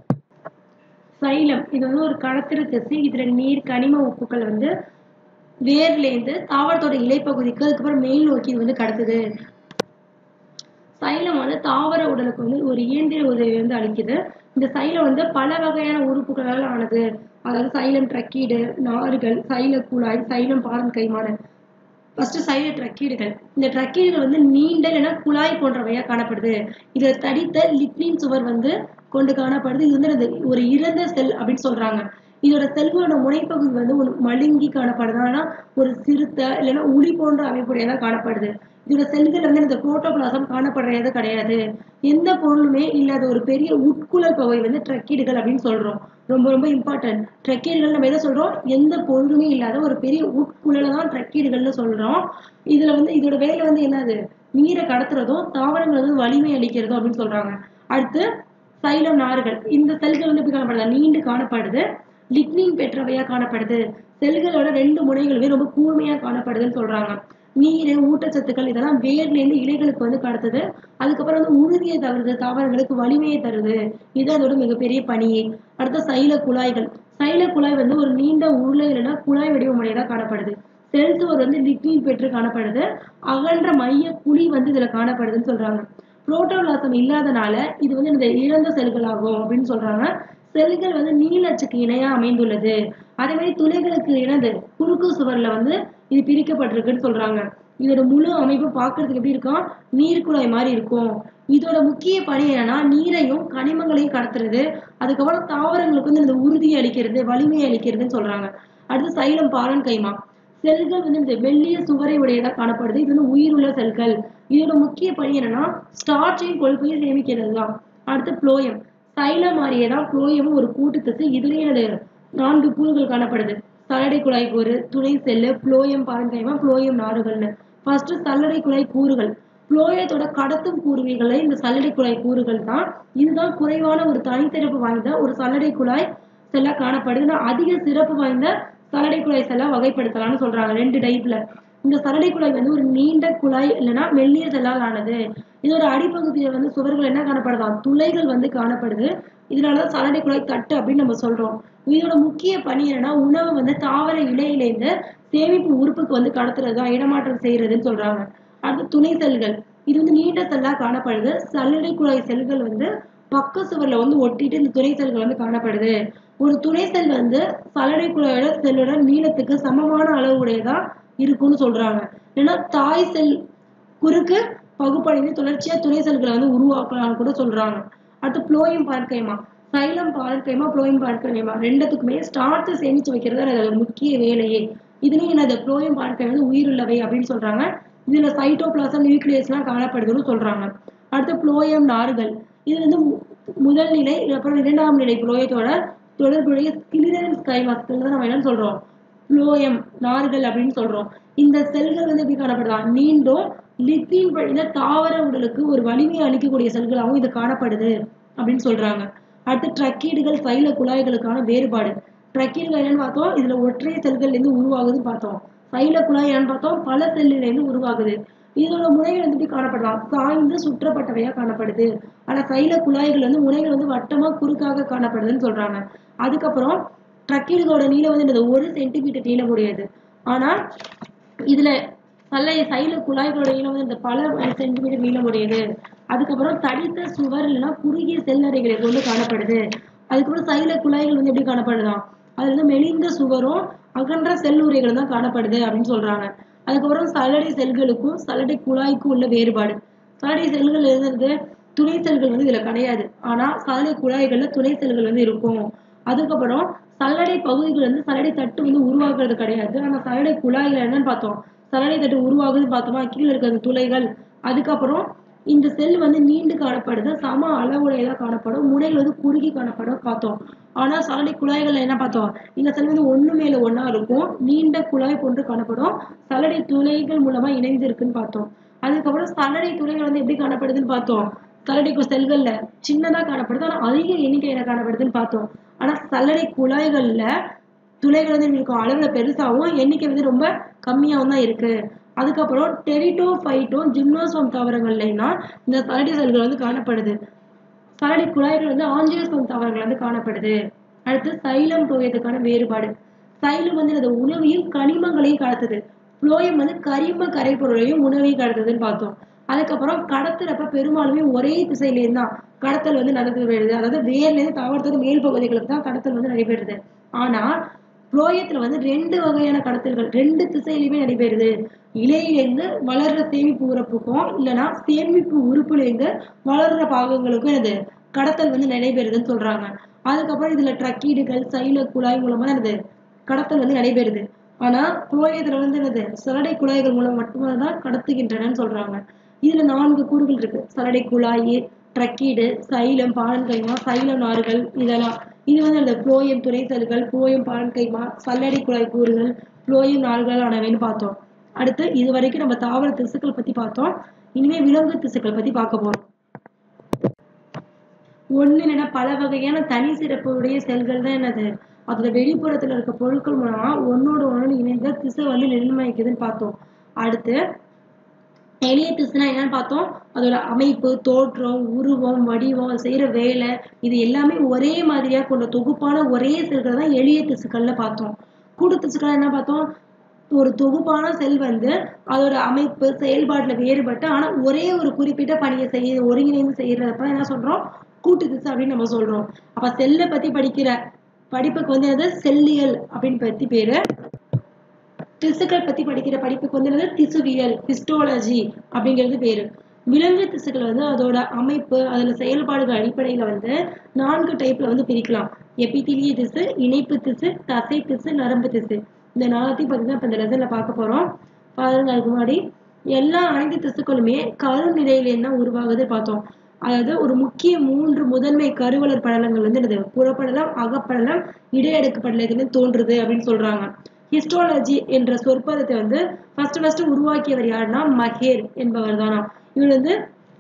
சைலம் இது வந்து ஒரு கடத்திரு திசு. இதுல நீர் கனிம உப்புக்கள் வந்து வேர்லேருந்து தாவரத்தோட இலைப்பகுதிக்கு அதுக்கப்புறம் மேல் நோக்கி இது வந்து கடத்துது. சைலம் வந்து தாவர உடலுக்கு வந்து ஒரு இயந்திர உதவி வந்து அளிக்குது. இந்த சைலம் வந்து பல வகையான உறுப்புகளால் ஆனது. அதாவது சைலம் ட்ரக்கீடு, நார்கள், சைல குழாய், சைலம் பாரன் கைமான. ஃபர்ஸ்ட் சைல ட்ரக்கீடுகள். இந்த ட்ரக்கீடுகள் வந்து நீண்ட இல்லைன்னா குழாய் போன்றவையா காணப்படுது. இதுல தடித்த லிக்னின் சுவர் வந்து கொண்டு காணப்படுது. இது வந்து ஒரு இறந்த செல் அப்படின்னு சொல்றாங்க. இதோட செல்களோட முனைப்பகுதி வந்து ஒரு மழுங்கி காணப்படுது. ஆனா ஒரு சிறுத்தை இல்லைன்னா உளி போன்ற அமைப்புடையதான் காணப்படுது. இதோட செல்கள் வந்து இந்த புரோட்டோபிளாசம் காணப்படுறது கிடையாது. எந்த பொருளுமே இல்லாத ஒரு பெரிய உட்குழல் பகுதி வந்து ட்ரக்கீடுகள் அப்படின்னு சொல்றோம். ரொம்ப ரொம்ப இம்பார்ட்டன்ட். ட்ரக்கீடுகள் நம்ம எதை சொல்றோம், எந்த பொருளுமே இல்லாத ஒரு பெரிய உட்குழலை தான் ட்ரக்கீடுகள்னு சொல்றோம். இதுல வந்து இதோட வேலை வந்து என்னது, நீரை கடத்துறதும் தாவரங்கள் வந்து வலிமை அளிக்கிறதும் அப்படின்னு சொல்றாங்க. அடுத்து சைலம் நார்கள். இந்த செல்கள் வந்து எப்படி காணப்படுது, நீண்டு காணப்படுது, லிக்னின் பெற்றவையா காணப்படுது. செல்களோட 2 முனைகளுமே ரொம்ப கூர்மையா காணப்படுதுன்னு சொல்றாங்க. நீர், ஊட்டச்சத்துக்கள் இதெல்லாம் வேர்லேருந்து இலைகளுக்கு வந்து கடத்துது. அதுக்கப்புறம் வந்து உறுதியை தருது, தாவரங்களுக்கு வலிமையை தருது. இது அதோட மிகப்பெரிய பணியே. அடுத்த சைல குழாய்கள். சைல குழாய் வந்து ஒரு நீண்ட உருளை இல்லைன்னா குழாய் வடிவமுடையதா காணப்படுது. செல் சுவர் வந்து லிக்னின் பெற்று காணப்படுது. அகன்ற மைய குழி வந்து இதுல காணப்படுதுன்னு சொல்றாங்க. புரோட்டோபிளாசம் இல்லாதனால இது வந்து இந்த இறந்த செல்கள் ஆகும் அப்படின்னு சொல்றாங்க. செல்கள் வந்து நீளச்சுக்கு இணையா அமைந்துள்ளது. அதே மாதிரி துளைகளுக்கு இணைந்து குறுக்கு சுவர்ல வந்து இது பிரிக்கப்பட்டிருக்குன்னு சொல்றாங்க. இதோட முழு அமைப்பு பார்க்கறதுக்கு எப்படி இருக்கும், நீர்க்குழாய் மாதிரி இருக்கும். இதோட முக்கிய பணி என்னன்னா நீரையும் கனிமங்களையும் கடத்துறது. அதுக்கப்புறம் தாவரங்களுக்கு வந்து இந்த உறுதியை அளிக்கிறது, வலிமையை அளிக்கிறதுன்னு சொல்றாங்க. அடுத்து சைலம் பாலன் கைமா. செல்கள் வந்து இந்த மெல்லிய சுவரை உடையதா காணப்படுது. இது வந்து உயிருள்ள செல்கள். இதோட முக்கிய பணி என்னன்னா ஸ்டார்ச்சையும் கொழுப்பையும் சேமிக்கிறது தான். அடுத்து புளோயம். சைலம் மாதிரியேதான் புளோயமும் ஒரு கூட்டு திசு. இதுலயும் 4 கூறுகள் காணப்படுது. சல்லடை குழாய் கூறு, துணை செல்லு, புளோயம் பாரன்கைமா, புளோயம் நாறுகள்னு. ஃபர்ஸ்ட் சல்லடை குழாய் கூறுகள். புளோயத்தோட கடத்தும் கூறுகளை இந்த சல்லடை குழாய் கூறுகள் தான். இதுதான் குறைவான ஒரு தனிச்சிறப்பு வாய்ந்த ஒரு சல்லடை குழாய் செல்லா காணப்படுது. அதிக சிறப்பு வாய்ந்த சல்லடை குழாய் செல்லா வகைப்படுத்தலாம்னு சொல்றாங்க 2 டைப்ல. இந்த சல்லடை குழாய் வந்து ஒரு நீண்ட குழாய் இல்லைன்னா மெல்லிய செல்லால் ஆனது. இதோட அடிப்பகுதியில வந்து சுவர்கள் என்ன காணப்படுதா, துளைகள் வந்து காணப்படுது. இதனாலதான் சல்லடை குழாய் தட்டு அப்படின்னு நம்ம சொல்றோம். இதோட முக்கிய பணி என்னன்னா உணவு வந்து தாவர இலையிலேருந்து சேமிப்பு உறுப்புக்கு வந்து கடத்துறதுதான், இடமாற்றம் செய்யறதுன்னு சொல்றாங்க. அடுத்து துணை செல்கள். இது வந்து நீண்ட செல்லா காணப்படுது. சல்லடை குழாய் செல்கள் வந்து பக்க சுவர்ல வந்து ஒட்டிட்டு இந்த துணை செல்கள் வந்து காணப்படுது. ஒரு துணை செல் வந்து சல்லடை குழாயோட செல்லோட நீளத்துக்கு சமமான அளவு உடையதா இருக்கும்னு சொல்றாங்க. ஏன்னா தாய் செல் குறுக்கு பகுப்படைந்து தொடர்ச்சியா துணை செல்களை வந்து உருவாக்கலாம்னு கூட சொல்றாங்க. அடுத்து phloem parenchyma. Xylem parenchyma, phloem parenchyma ரெண்டுத்துக்குமே ஸ்டார்ச் சேமிச்சு வைக்கிறது அதோட முக்கிய வேலையே. இதுலயும் என்னது, புளோயம் பார்க்கை வந்து உயிருள்ளவை அப்படின்னு சொல்றாங்க. இதுல சைட்டோபிளாசம் நியூக்ளியஸ் எல்லாம் காணப்படுதுன்னு சொல்றாங்க. அடுத்து புளோயம் நார்கள். இது வந்து முதல் நிலை அப்புறம் 2ஆம் நிலை புளோயத்தோட தொடர்புடைய கிளிரன்ஸ் கைமாக்கள் தான் நம்ம என்னன்னு சொல்றோம், புளோயம் நார்கள் அப்படின்னு சொல்றோம். இந்த செல்கள் வந்து எப்படி காணப்படுதா, நீண்டும் லித்தின் படிந்த தாவர உடலுக்கு ஒரு வலிமையை அளிக்கக்கூடிய செல்களாகவும் இது காணப்படுது அப்படின்னு சொல்றாங்க. அடுத்து ட்ரக்கீடுகள் சைல குழாய்களுக்கான வேறுபாடு. ட்ரக்கீடுகள் என்னன்னு பார்த்தோம், இதுல ஒற்றை செல்கள்ல இருந்து உருவாகுதுன்னு பார்த்தோம். சைல குழாய் என்னன்னு பார்த்தோம், பல செல்லில இருந்து உருவாகுது. இதோட முனைகள் வந்து எப்படி காணப்படலாம், சாய்ந்து சுற்றப்பட்டவையா காணப்படுது. ஆனா சைல குழாய்கள் வந்து முனைகள் வந்து வட்டமா குறுக்காக காணப்படுதுன்னு சொல்றாங்க. அதுக்கப்புறம் ட்ரக்கீடுகளோட நீளம் வந்து என்னது, 1 சென்டிமீட்டர் நீளம் உடையது. ஆனா இதுல சைல குழாய்களோட நீளம் வந்து இந்த பல சென்டிமீட்டர் நீளம் உடையது. அதுக்கப்புறம் தடித்த சுவர் இல்லைன்னா குறுகிய செல் அறைகளை கொண்டு காணப்படுது. அதுக்கப்புறம் சைல குழாய்கள் வந்து எப்படி காணப்படுதாம், அதுல வந்து மெலிந்த சுவரும் அகன்ற செல் உரைகளும் தான் காணப்படுது அப்படின்னு சொல்றாங்க. அதுக்கப்புறம் சல்லடை செல்களுக்கும் சல்லடை குழாய்க்கும் உள்ள வேறுபாடு. சல்லடை செல்கள் இருந்து துணை செல்கள் வந்து இதுல கிடையாது. ஆனா சல்லடை குழாய்கள்ல துணை செல்கள் வந்து இருக்கும். அதுக்கப்புறம் சல்லடை பகுதிகள் வந்து சல்லடை தட்டு வந்து உருவாக்குறது கிடையாது. ஆனா சல்லடை குழாய்கள் என்னன்னு பார்த்தோம், சல்லடை தட்டு உருவாகுதுன்னு பார்த்தோமா, கீழே இருக்கிற துளைகள். அதுக்கப்புறம் இந்த செல் வந்து நீண்டு காணப்படுது, சம அளவுடையதா காணப்படும், முனைகள் வந்து குறுகி காணப்படும் பார்த்தோம். ஆனா சல்லடை குழாய்கள்ல என்ன பார்த்தோம், இந்த செல் வந்து ஒண்ணு மேல ஒண்ணா இருக்கும், நீண்ட குழாய் போன்று காணப்படும், சல்லடை துளைகள் மூலமா இணைந்து இருக்குன்னு பார்த்தோம். அதுக்கப்புறம் சல்லடை துளைகள் வந்து எப்படி காணப்படுதுன்னு பார்த்தோம், சல்லடை செல்கள்ல சின்னதா காணப்படுது, ஆனா அதிக எண்ணிக்கையில காணப்படுதுன்னு பார்த்தோம். ஆனா சல்லடை குழாய்கள்ல துளைகள் வந்து இருக்கும், அளவுல பெருசாகவும் எண்ணிக்கை வந்து ரொம்ப கம்மியாகவும் தான் இருக்கு. அதுக்கப்புறம் டெரிட்டோஃபைட்டும் ஜிம்னோஸ்பம் தாவரங்கள்லாம் இந்த சல்லடை செல்கள் வந்து காணப்படுது. சல்லடை குழாய்கள் வந்து ஆஞ்சியோஸ்பம் தாவரங்கள் வந்து காணப்படுது. அடுத்து சைலம் புளோயத்துக்கான வேறுபாடு. சைலம் வந்து இந்த உணவையும் கனிமங்களையும் கடத்துது. புளோயம் வந்து கரிம கரைபொருளையும் உணவையும் கடத்துதுன்னு பார்த்தோம். அதுக்கப்புறம் கடத்துறப்ப பெரும்பாலுமே ஒரே திசையிலேருந்து தான் கடத்தல் வந்து நடைபெறுது. அதாவது வேர்ல இருந்து தாவரத்தோட மேல் பகுதிகளுக்கு தான் கடத்தல் வந்து நடைபெறுது. ஆனா புளோயத்துல வந்து 2 வகையான கடத்தல்கள் 2 திசையிலுமே நடைபெறுது. இலையிலிருந்து வளர்ற சேமிப்பு உறுப்புக்கும் இல்லைன்னா சேமிப்பு உறுப்புல இருந்து வளர்ற பாகங்களுக்கும் இது கடத்தல் வந்து நடைபெறுதுன்னு சொல்றாங்க. அதுக்கப்புறம் இதுல ட்ரக்கீடுகள் சைல குழாய் மூலமா என்னது கடத்தல் வந்து நடைபெறுது. ஆனா புளோயத்துல வந்து என்னது சல்லடை குழாய்கள் மூலம் மட்டும்தான் கடத்துகின்றனன்னு சொல்றாங்க. இதுல 4 கூறுகள் இருக்கு, சல்லடை குழாய், ட்ரக்கீடு, சைலம் பாலன்கைமா, சைல நார்கள் இதெல்லாம். இது வந்து அந்த புளோயம் துணை செல்கள், புளோயம் பாலன்கைமா, சல்லடை குழாய் கூறுகள், புளோயம் நார்கள் ஆனவைன்னு பார்த்தோம். அடுத்து இது வரைக்கும் நம்ம தாவர திசுக்கள் பத்தி பார்த்தோம். இனிமே விலங்கு திசுக்கள் பத்தி பார்க்க போறோம். ஒண்ணு என்னன்னா பல வகையான தனி சிறப்புடைய செல்கள் தான் என்னது, அதோட வெளிப்புறத்துல இருக்க பொருட்கள் மூலமா ஒன்னோட ஒண்ணு இணைந்த திசு வந்து நிர்ணயிக்குதுன்னு பார்த்தோம். அடுத்து எளிய திசுனா என்னன்னு பார்த்தோம், அதோட அமைப்பு, தோற்றம், உருவம், வடிவம், செய்யற வேலை இது எல்லாமே ஒரே மாதிரியா கொண்ட தொகுப்பான ஒரே செல்கள் தான் எளிய திசுக்கள்னு பார்த்தோம். கூட்டு திசுக்கள் என்ன பார்த்தோம், ஒரு தொகுப்பான செல் வந்து அதோட அமைப்பு செயல்பாட்டுல வேறுபட்டு ஆனா ஒரே ஒரு குறிப்பிட்ட பணியை செய்ய ஒருங்கிணைந்து செய்யறதப்ப என்ன சொல்றோம், கூட்டு திசு அப்படின்னு நம்ம சொல்றோம். அப்ப செல்லை பத்தி படிக்கிற படிப்புக்கு வந்து அது செல்லியல் அப்படின்னு பத்தி பேரு. திசுக்கள் பத்தி படிக்கிற படிப்புக்கு வந்து திசுவியல் ஹிஸ்டோலஜி அப்படிங்கிறது பேரு. விலங்கு திசுக்கள் வந்து அதோட அமைப்பு அதுல செயல்பாடுகள் அடிப்படையில வந்து 4 டைப்ல வந்து பிரிக்கலாம். எபிதீலிய திசு, இணைப்பு திசு, தசை திசு, நரம்பு திசு. இந்த 4த்தையும் பத்தி தான் இப்ப இந்த லெசன்ல பார்க்க போறோம். பாருங்க, அதுக்கு முன்னாடி அனைத்து திசுக்களுமே கருநிலையில தான் உருவாகுது பார்த்தோம். அதாவது ஒரு முக்கிய 3 முதன்மை கருவளர் படலங்கள் வந்து என்னது, புறப்படலம், அகப்படலம், இடையடுக்கு படலத்துல தோன்றுது அப்படின்னு சொல்றாங்க. ஹிஸ்டாலஜி என்ற சொற்பதத்தை வந்து ஃபர்ஸ்ட் உருவாக்கியவர் யாருன்னா மகேர் என்பவர் தானா. இவர் வந்து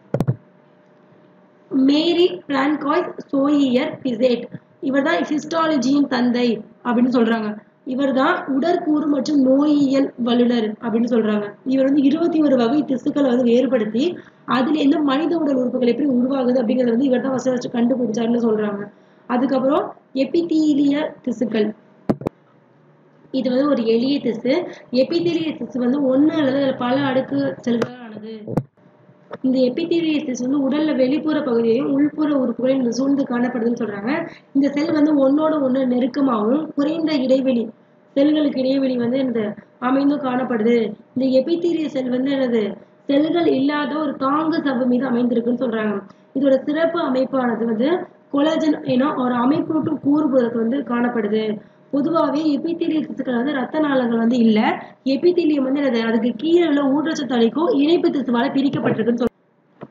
மேரி பிரான்காய்ஸ் சோயியர் பிசேட், இவர் தான் ஹிஸ்டாலஜியின் தந்தை அப்படின்னு சொல்றாங்க. இவர் தான் உடற்கூறு மற்றும் நோயியல் வல்லுநர் அப்படின்னு சொல்றாங்க. இவர் வந்து 21 வகை திசுக்களை வந்து வேறுபடுத்தி அதுல இருந்து மனித உடல் உறுப்புகள் எப்படி உருவாகுது அப்படிங்கறத வந்து இவர் தான் ஃபர்ஸ்ட் கண்டுபிடிச்சாருன்னு சொல்றாங்க. அதுக்கப்புறம் எபிதீலிய திசுக்கள், இது வந்து ஒரு எளிய திசு. எபிதீலிய திசு வந்து ஒண்ணு அல்லது பல அடுக்கு செல்களால் ஆனது. இந்த எபிதீலிய திசு வந்து உடல்ல வெளிப்புற பகுதியையும் உள்புற உறுப்புகளையும் சூழ்ந்து காணப்படுதுன்னு சொல்றாங்க. இந்த செல் வந்து ஒன்னோட ஒண்ணு நெருக்கமாகவும் குறைந்த இடைவெளி செல்களுக்கு இடைவெளி வந்து இந்த அமைந்தும் காணப்படுது. இந்த எபிதீலிய செல் வந்து என்னது, செல்கள் இல்லாத ஒரு தாங்கு சவ்வு மீது அமைந்திருக்குன்னு சொல்றாங்க. இதோட சிறப்பு அமைப்பானது வந்து கொலாஜன் என ஒரு அமைப்பூட்டும் கூறுபுறத்து வந்து காணப்படுது. பொதுவாகவே எபிதீலிய திசுக்கள் வந்து ரத்த நாளங்கள் வந்து இல்ல. எபிதீலியம் வந்து அதுக்கு கீழே உள்ள ஊட்டச்சத்து அளிக்கும் இணைப்பு திசுவால பிரிக்கப்பட்டிருக்குன்னு சொல்றாங்க.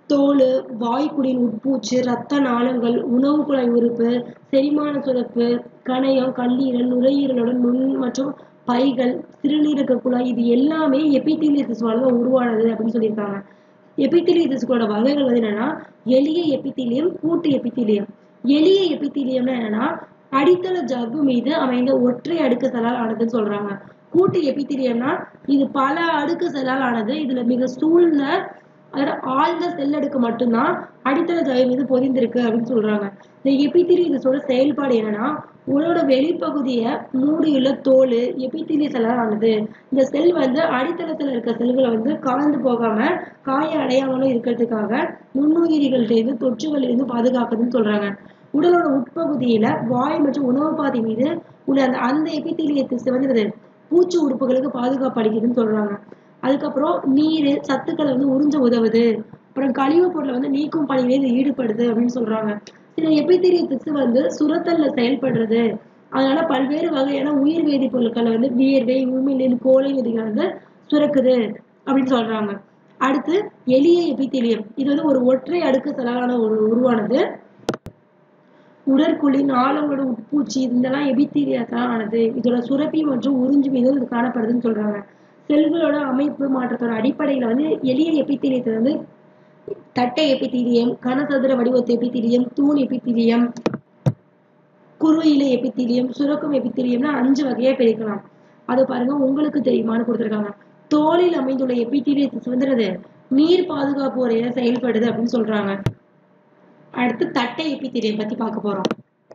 தோல், வாய்க்குழியின் உட்பூச்சு, இரத்த நாளங்கள், உணவு குழாய் உறுப்பு, செரிமான சுரப்பு, கணையம், கல்லீரல், நுரையீரலோட நுண் மற்றும் பைகள், சிறுநீரக குழாய் இது எல்லாமே எபித்தீலியல் திசுவால தான் உருவானது அப்படின்னு சொல்லியிருக்காங்க. எபித்தீலியல் திசுக்களோட வகைகள் வந்து என்னன்னா எளிய எபித்தீலியம், கூட்டு எபித்தீலியம். எளிய எபித்தீலியம்னா என்னன்னா அடித்தள ஜவ்வு மீது அமைந்த ஒற்றை அடுக்கு செல்லால் ஆனதுன்னு சொல்றாங்க. கூட்டு எபித்தீலியம்னா இது பல அடுக்கு செல்லால் ஆனது. இதுல மிக சூழ்ந்த அதாவது ஆழ்ந்த செல் அடுக்கு மட்டும்தான் அடித்தள ஜவ்வு மீது பொதிந்திருக்கு அப்படின்னு சொல்றாங்க. இந்த எபித்தீலியல் திசுவோட செயல்பாடு என்னன்னா உடலோட வெளிப்பகுதியை மூடியுள்ள தோல் எபித்தீலியல் செல்லால் ஆனது. இந்த செல் வந்து அடித்தளத்துல இருக்க செல்களை வந்து காய்ந்து போகாம காய அடையாமலும் இருக்கிறதுக்காக நுண்ணுயிரிகளிலிருந்து தொற்றுகளிலிருந்து பாதுகாக்குதுன்னு சொல்றாங்க. உடலோட உட்பகுதியில வாய் மற்றும் உணவு பாதை மீது உள்ள அந்த எபித்தீலிய திசு வந்து பூச்சி உறுப்புகளுக்கு பாதுகாப்பு அளிக்குதுன்னு சொல்றாங்க. அதுக்கப்புறம் நீர் சத்துக்களை வந்து உறிஞ்ச உதவுது. அப்புறம் கழிவு பொருளை வந்து நீக்கும் பணியில இது ஈடுபடுது அப்படின்னு சொல்றாங்க. சில எபித்தீலிய திசு வந்து சுரத்தல்ல செயல்படுறது. அதனால பல்வேறு வகையான உயிர் வேதி பொருட்களை வந்து வியர்வை, உமிழ்நீர், கோழை நொதிகளை வந்து சுரக்குது அப்படின்னு சொல்றாங்க. அடுத்து எளிய எபித்தீலியம். இது வந்து ஒரு ஒற்றை அடுக்கு செல்லாலான உருவானது. உடற்குழி, நாளங்களோட உட்பூச்சி இதெல்லாம் எபித்தீலியத்தால் ஆனது. இதோட சுரப்பி மற்றும் உறிஞ்சு மீது இது காணப்படுதுன்னு சொல்றாங்க. செல்களோட அமைப்பு மாற்றத்தோட அடிப்படையில வந்து எளிய எபித்தீலியத்தை வந்து தட்டை எபித்தீலியம், கனசதுர வடிவத்து எபித்தீலியம், தூண் எபித்தீலியம், குறு இலை எபித்தீலியம், சுரக்கும் எபித்தீலியம்னா 5 வகையா பிரிக்கலாம். அது பாருங்க உங்களுக்கு தெரியுமான்னு கொடுத்துருக்காங்க. தோலில் அமைந்துள்ள எபித்தீலிய திசு வந்து நீர் பாதுகாப்பு முறையில செயல்படுது அப்படின்னு சொல்றாங்க. அடுத்து தட்டை எபித்தீலியம் பத்தி பார்க்க போறோம்.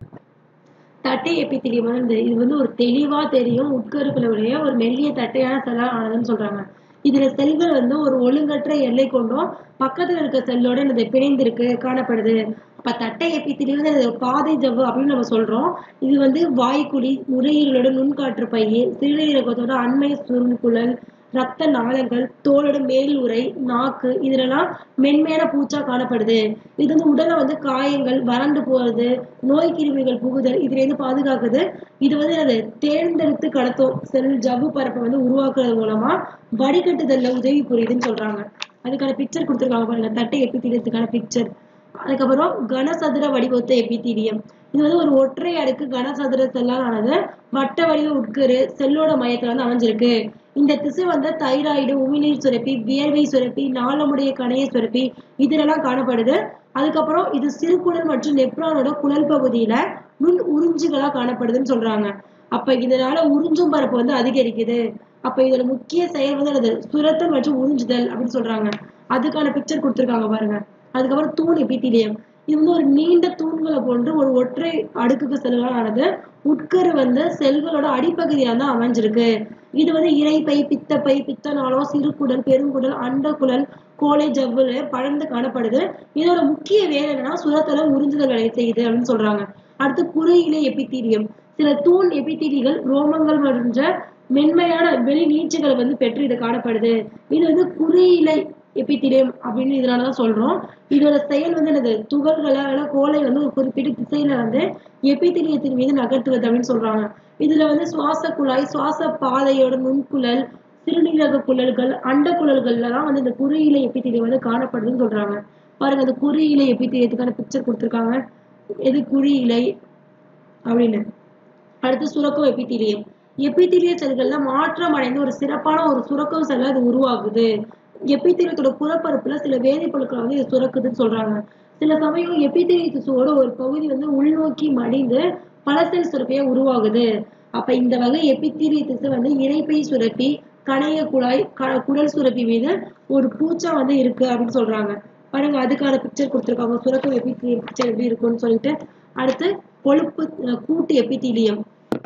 தட்டை எபித்தீலியம் வந்து இது வந்து ஒரு தெளிவா தெரியும் உட்கருக்களுடைய ஒரு மெல்லிய தட்டையான செல்லால் ஆனதுன்னு சொல்றாங்க. இதுல செல்கள் வந்து ஒரு ஒழுங்கற்ற எல்லை கொண்டும் பக்கத்துல இருக்க செல்லோட இது பிணைந்திருக்கு காணப்படுது. அப்ப தட்டை எபித்தீலியம் வந்து பாதை ஜவ்வு அப்படின்னு நம்ம சொல்றோம். இது வந்து வாய்க்குழி, நுரையீரலோட நுண்காற்று பை, சிறுநீரகத்தோட அண்மை சுருங்குழல், ரத்த நாளங்கள், தோலோட மேல் உறை, நாக்கு இதுலலாம் மென்மையான பூச்சா காணப்படுது. இது வந்து உடலை வந்து காயங்கள், வறண்டு போறது, நோய் கிருமிகள் புகுதல் இதுல இருந்து பாதுகாக்குது. இது வந்து அது தேர்ந்தெடுத்து கடத்தும் செல் ஜவ்வு பரப்பை வந்து உருவாக்குறது மூலமா வடிகட்டுதல்ல உதவி புரியுதுன்னு சொல்றாங்க. அதுக்கான பிக்சர் கொடுத்துருக்காங்க பாருங்க, தட்டை எபித்தீலியத்துக்கான பிக்சர். அதுக்கப்புறம் கனசதுர வடிவத்த எபித்தீலியம். இது வந்து ஒரு ஒற்றை அடுக்கு கனசதுர செல்லால் ஆனது. வட்ட வடிவ உட்கரு செல்லோட மையத்துல வந்து அமைஞ்சிருக்கு. இந்த திசு வந்து தைராய்டு, உமிழ்நீர் சுரப்பி, வியர்வை சுரப்பி, நாளமுடைய கணைய சுரப்பி இதுலெல்லாம் காணப்படுது. அதுக்கப்புறம் இது சிறுகுடல் மற்றும் நெப்ரானோட குழல் பகுதியில நுண் உறிஞ்சுகளா காணப்படுதுன்னு சொல்றாங்க. அப்ப இதனால உறிஞ்சும் பரப்பு வந்து அதிகரிக்குது. அப்ப இதோட முக்கிய செயல் வந்து சுரத்தல் மற்றும் உறிஞ்சுதல் அப்படின்னு சொல்றாங்க. அதுக்கான பிக்சர் கொடுத்துருக்காங்க பாருங்க. அதுக்கப்புறம் தூண் எபித்தீலியம். இது வந்து ஒரு நீண்ட தூண்களை போன்று ஒரு ஒற்றை அடுக்குக்கு செல்களால் ஆனது. உட்கரு வந்து செல்களோட அடிப்பகுதியில தான் அமைஞ்சிருக்கு. இது வந்து இரைப்பை, பித்தப்பை, பித்தநாளம், சிறுகுடல், பெருங்குடல், அண்டக்குழல், கோழை ஜவ்வுல படர்ந்து காணப்படுது. இதோட முக்கிய வேலை என்னன்னா சுரத்தல உறிஞ்சுதல் வேலை செய்யுது அப்படின்னு சொல்றாங்க. அடுத்து குறு இலை எபித்தீலியம். சில தூண் எபித்தீலிகள் ரோமங்கள் மற்றும் மென்மையான வெளி நீட்சிகளை வந்து பெற்று இது காணப்படுது. இது வந்து குறு இலை எபித்தீலியம் அப்படின்னு இதனாலதான் சொல்றோம். இதோட செயல் வந்து என்னது துகள்களால கோலை வந்து ஒரு குறிப்பிட்ட திசையில வந்து எபித்தீலியத்தின் மீது நகர்த்துவது அப்படின்னு சொல்றாங்க. இதுல வந்து சுவாச குழாய், சுவாச பாதையோட நுண்குழல், சிறுநீரக குழல்கள், அண்ட குழல்கள்லாம் வந்து இந்த குறு இலை எபித்தீலியம் வந்து காணப்படுதுன்னு சொல்றாங்க. பாருங்க அந்த குறு இலை எபித்தீலியத்துக்கான பிக்சர் கொடுத்துருக்காங்க. எது குறு இலை அப்படின்னு. அடுத்து சுரக்கும் எபித்தீலியம். எபித்தீலிய செல்கள்ல மாற்றம் அடைந்து ஒரு சிறப்பான ஒரு சுரக்கும் செல்ல அது உருவாகுது. எபித்தீலியத்தோட புறப்பரப்புல சில வேதிப்பொருட்களை வந்து இது சுரக்குதுன்னு சொல்றாங்க. சில சமயம் எபித்தீலிய திசுவோட ஒரு பகுதி வந்து உள்நோக்கி மடிந்து பல செல் சுரப்பியா உருவாகுது. அப்ப இந்த வகை எபித்தீலிய திசு வந்து இரைப்பை சுரப்பி, கணைய குழாய், குடல் சுரப்பி மீது ஒரு பூச்சா வந்து இருக்கு அப்படின்னு சொல்றாங்க. பாருங்க அதுக்கான பிக்சர் கொடுத்துருக்காங்க. சுரக்கும் எபித்தீலியம் பிக்சர் எப்படி இருக்குன்னு சொல்லிட்டு. அடுத்து கொழுப்பு கூட்டு எபித்தீலியம்.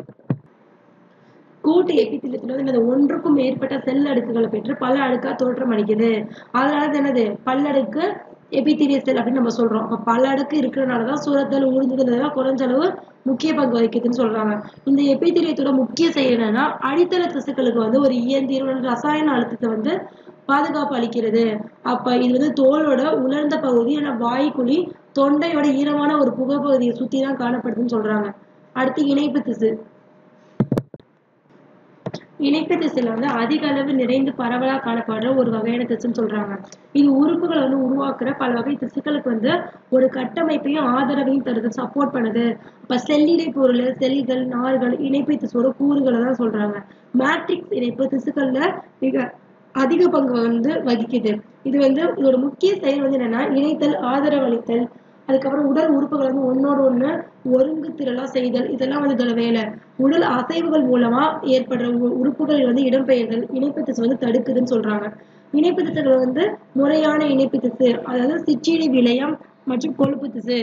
கூட்டு எபித்தீலியத்துல வந்து ஒன்றுக்கும் மேற்பட்ட செல் அடுக்குகளை பெற்று பல அடுக்கா தோற்றம் அளிக்குது. அதனால என்னது பல்லடுக்கு எபித்தீலிய செல் அப்படின்னு நம்ம சொல்றோம். அப்ப பல அடுக்கு இருக்கிறதுனாலதான் சுரத்தல், உறிஞ்சுதல் குறைஞ்ச அளவு முக்கிய பங்கு வகிக்குதுன்னு சொல்றாங்க. இந்த எபித்தீலியத்தோட முக்கிய செயல் என்னன்னா அடித்தள திசுக்களுக்கு வந்து ஒரு இயந்திர ரசாயன அழுத்தத்தை வந்து பாதுகாப்பு அளிக்கிறது. அப்ப இது வந்து தோலோட உலர்ந்த பகுதி வாய்க்குழி, தொண்டையோட ஈரமான ஒரு புகைப்பகுதியை சுத்தி தான் காணப்படுதுன்னு சொல்றாங்க. அடுத்து இணைப்பு திசு. இணைப்பு திசுல வந்து அதிக அளவு நிறைந்து பரவலா காணப்படுற ஒரு வகையான திசுன்னு சொல்றாங்க. இது உறுப்புகளை வந்து உருவாக்குற பல வகை திசுக்களுக்கு வந்து ஒரு கட்டமைப்பையும் ஆதரவையும் தருது, சப்போர்ட் பண்ணுது. இப்ப செல்லிடை பொருள், செல்கள், நார்கள் இணைப்பு திசுவோட கூறுகளை தான் சொல்றாங்க. மேட்ரிக்ஸ் இணைப்பு திசுக்கள்ல மிக அதிக பங்கு வந்து வகிக்குது. இது வந்து இதோட முக்கிய செயல் வந்து என்னன்னா இணைத்தல், ஆதரவளித்தல், அதுக்கப்புறம் உடல் உறுப்புகள் வந்து ஒன்னோட ஒண்ணு ஒருங்கு திரளா செய்தல், இதெல்லாம் வந்து இதோட வேலை. உடல் அசைவுகள் மூலமா ஏற்படுற உறுப்புகள் வந்து இடம்பெயர்தல் இணைப்பு திசு வந்து தடுக்குதுன்னு சொல்றாங்க. இணைப்பு திசுகள் வந்து முறையான இணைப்பு திசு, அதாவது சிற்றீழை விளையம் மற்றும் கொழுப்பு திசு.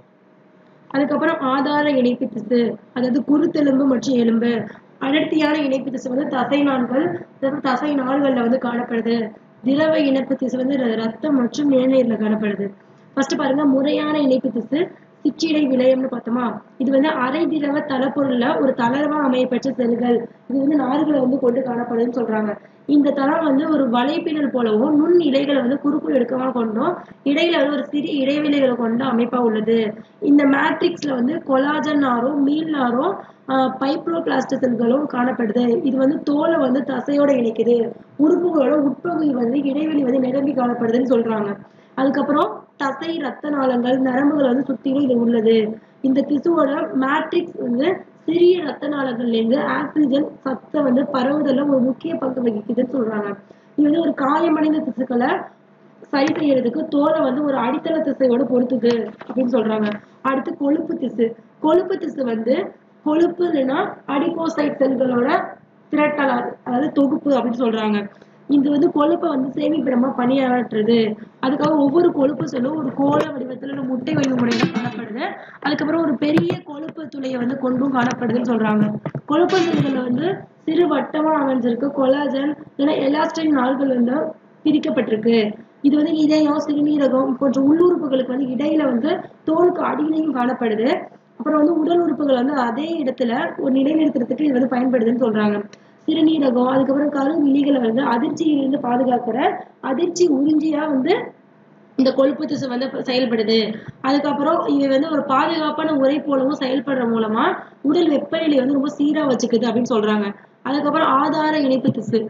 அதுக்கப்புறம் ஆதார இணைப்பு திசு, அதாவது குருத்தெலும்பு மற்றும் எலும்பு. அடர்த்தியான இணைப்பு திசு வந்து தசை நாள்கள், தசை நாள்கள்ல வந்து காணப்படுது. திரவ இணைப்பு திசு வந்து ரத்தம் மற்றும் நிணநீர்ல காணப்படுது. ஃபர்ஸ்ட் பாருங்க, முறையான இணைப்பு திசு சிற்றீழை விளையம்னு பார்த்தோமா, இது வந்து அரை திரவ தளப்பொருள்ல ஒரு தளர்வா அமையப்பெற்ற செல்கள். இது வந்து நார்களை வந்து கொண்டு காணப்படுதுன்னு சொல்றாங்க. இந்த தளம் வந்து ஒரு வலைப்பின்னல் போலவும் நுண் இலைகளை வந்து குறுக்கு எடுக்கமா கொண்டும் இடையில வந்து ஒரு சிறிய இடைவெளிகளை கொண்ட அமைப்பா உள்ளது. இந்த மேட்ரிக்ஸ்ல வந்து கொலாஜன் நாரும் மீள் நாரும் பைப்ரோபிளாஸ்ட் செல்களும் காணப்படுது. இது வந்து தோலை வந்து தசையோட இணைக்குது. உறுப்புகளோட உட்பகுதி வந்து இடைவெளி வந்து நிரம்பி காணப்படுதுன்னு சொல்றாங்க. அதுக்கப்புறம் தசை, ரத்த நாளங்கள், நரம்புகள் வந்து சுத்திலும் இது உள்ளது. இந்த திசுவோட மேட்ரிக்ஸ் வந்து சிறிய ரத்த நாளங்கள்ல இருந்து ஆக்சிஜன் சத்த வந்து பரவுதல்ல ஒரு முக்கிய பங்கு வகிக்குதுன்னு சொல்றாங்க. இது வந்து ஒரு காயமடைந்த திசுக்களை சரி செய்யறதுக்கு தோலை வந்து ஒரு அடித்தள திசையோட பொறுத்துது அப்படின்னு சொல்றாங்க. அடுத்து கொழுப்பு திசு. கொழுப்பு திசு வந்து கொழுப்பு இல்லைன்னா அடிபோசைட் செல்களோட திரட்டலா, அதாவது தொகுப்பு அப்படின்னு சொல்றாங்க. இது வந்து கொழுப்பை வந்து சேமிப்பிடமா பணியாற்றுது. அதுக்காக ஒவ்வொரு கொழுப்பு செல்லும் ஒரு கோள வடிவத்துல ஒரு முட்டை வடிவ முறையில காணப்படுது. அதுக்கப்புறம் ஒரு பெரிய கொழுப்பு துளையை வந்து கொண்டும் காணப்படுதுன்னு சொல்றாங்க. கொழுப்பு செல்கள்ல வந்து சிறு வட்டமா அமைஞ்சிருக்கு கொலாஜன் இல்லைன்னா எலாஸ்டின் நாள்கள் வந்து பிரிக்கப்பட்டிருக்கு. இது வந்து இதயம், சிறுநீரகம் போன்ற உள்ளுறுப்புகளுக்கு வந்து இடையில வந்து தோலுக்கு அடியிலையும் காணப்படுது. அப்புறம் வந்து உடல் உறுப்புகள் வந்து அதே இடத்துல ஒரு நிலைநிறுத்துறதுக்கு இது வந்து பயன்படுதுன்னு சொல்றாங்க. சிறுநீரகம், அதுக்கப்புறம் கருவிழிகளை வந்து அதிர்ச்சியிலிருந்து பாதுகாக்கிற அதிர்ச்சி உறிஞ்சியா வந்து இந்த கொழுப்பு திசு வந்து செயல்படுது. அதுக்கப்புறம் இது வந்து ஒரு பாதுகாப்பான உரை போலவும் செயல்படுற மூலமா உடல் வெப்பநிலை வந்து ரொம்ப சீரா வச்சுக்குது அப்படின்னு சொல்றாங்க. அதுக்கப்புறம் ஆதார இணைப்பு திசு.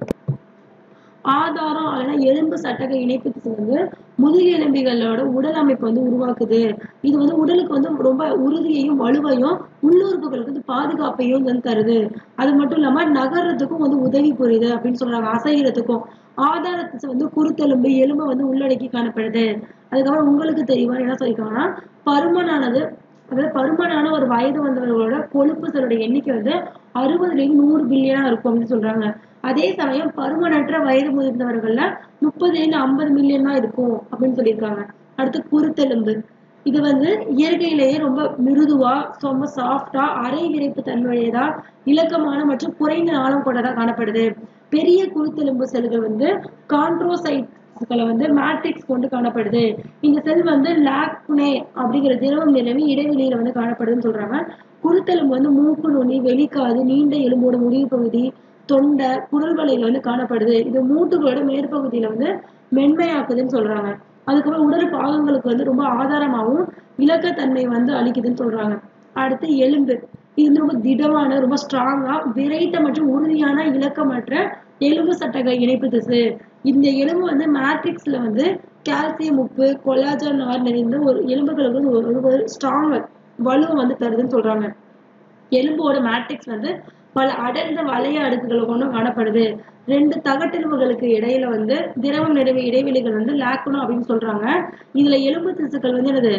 ஆதாரம் அல்லனா எலும்பு சட்டக இணைப்பு திசு வந்து முதுகெலும்பிகளோட உடல் அமைப்பு வந்து உருவாக்குது. இது வந்து உடலுக்கு வந்து ரொம்ப உறுதியையும் வலுவையும் உள்ளுறுப்புகளுக்கு வந்து பாதுகாப்பையும் வந்து தருது. அது மட்டும் இல்லாம நகர்றதுக்கும் வந்து உதவி புரியுது அப்படின்னு சொல்றாங்க, அசைகிறதுக்கும். ஆதார திசு வந்து குருத்தெலும்பு, எலும்பை வந்து உள்ளடக்கி காணப்படுது. அதுக்கப்புறம் உங்களுக்கு தெரியுமா என்ன சொல்லியிருக்காங்கன்னா, பருமனானது, அதாவது பருமனான ஒரு வயது வந்தவர்களோட கொழுப்பு செல்லோட எண்ணிக்கை வந்து 60 to 100 பில்லியனா இருக்கும் அப்படின்னு சொல்றாங்க. அதே சமயம் பருமனற்ற வயது முதிர்ந்தவர்கள்ல 30 to 50 மில்லியன் தான் இருக்கும் அப்படின்னு சொல்லியிருக்காங்க. அடுத்து குருத்தெலும்பு. இது வந்து இயற்கையிலேயே ரொம்ப மிருதுவா, ரொம்ப சாஃப்டா, அரை விரைப்பு தன்மையதா, இலக்கமான மற்றும் குறைந்த ஆழம் கொண்டதா காணப்படுது. பெரிய குருத்தெலும்பு செல்கள் வந்து கான்ட்ரோசைட்களை வந்து மேட்ரிக்ஸ் கொண்டு காணப்படுது. இந்த செல் வந்து லாக்குனே அப்படிங்கிற திரவம் நிரம்பி இடைவெளியில வந்து காணப்படுதுன்னு சொல்றாங்க. குருத்தெலும்பு வந்து மூக்கு நுனி, வெளிக்காது, நீண்ட எலும்போட முடிவு பகுதி, தொண்டை, குடல் வலையில வந்து காணப்படுது. இது மூட்டுகளோட மேற்பகுதியில வந்து மென்மையாக்குதுன்னு சொல்றாங்க. அதுக்கப்புறம் உடல் பாகங்களுக்கு வந்து ரொம்ப ஆதாரமாகவும் இலக்கத்தன்மை வந்து அளிக்குதுன்னு சொல்றாங்க. அடுத்து எலும்பு. இது வந்து ரொம்ப திடமான, ரொம்ப ஸ்ட்ராங்கா, விரைத்த மற்றும் உறுதியான இலக்கமற்ற எலும்பு சட்டக இணைப்பு திசு. இந்த எலும்பு வந்து மேட்ரிக்ஸ்ல வந்து கால்சியம் உப்பு, கொலாஜன் நார் நிறைந்த ஒரு எலும்புகளுக்கு வந்து ஒரு ஸ்ட்ராங் வலுவை வந்து தருதுன்னு சொல்றாங்க. எலும்போட மேட்ரிக்ஸ் வந்து பல அடர்ந்த வளைய அடுக்குகளை கொண்டும் காணப்படுது. 2 தகட்டெலும்புகளுக்கு இடையில வந்து திரவம் நிறைவு இடைவெளிகள் வந்து லாக்குனா அப்படின்னு சொல்றாங்க. இதுல எலும்பு திசுக்கள் வந்து என்னது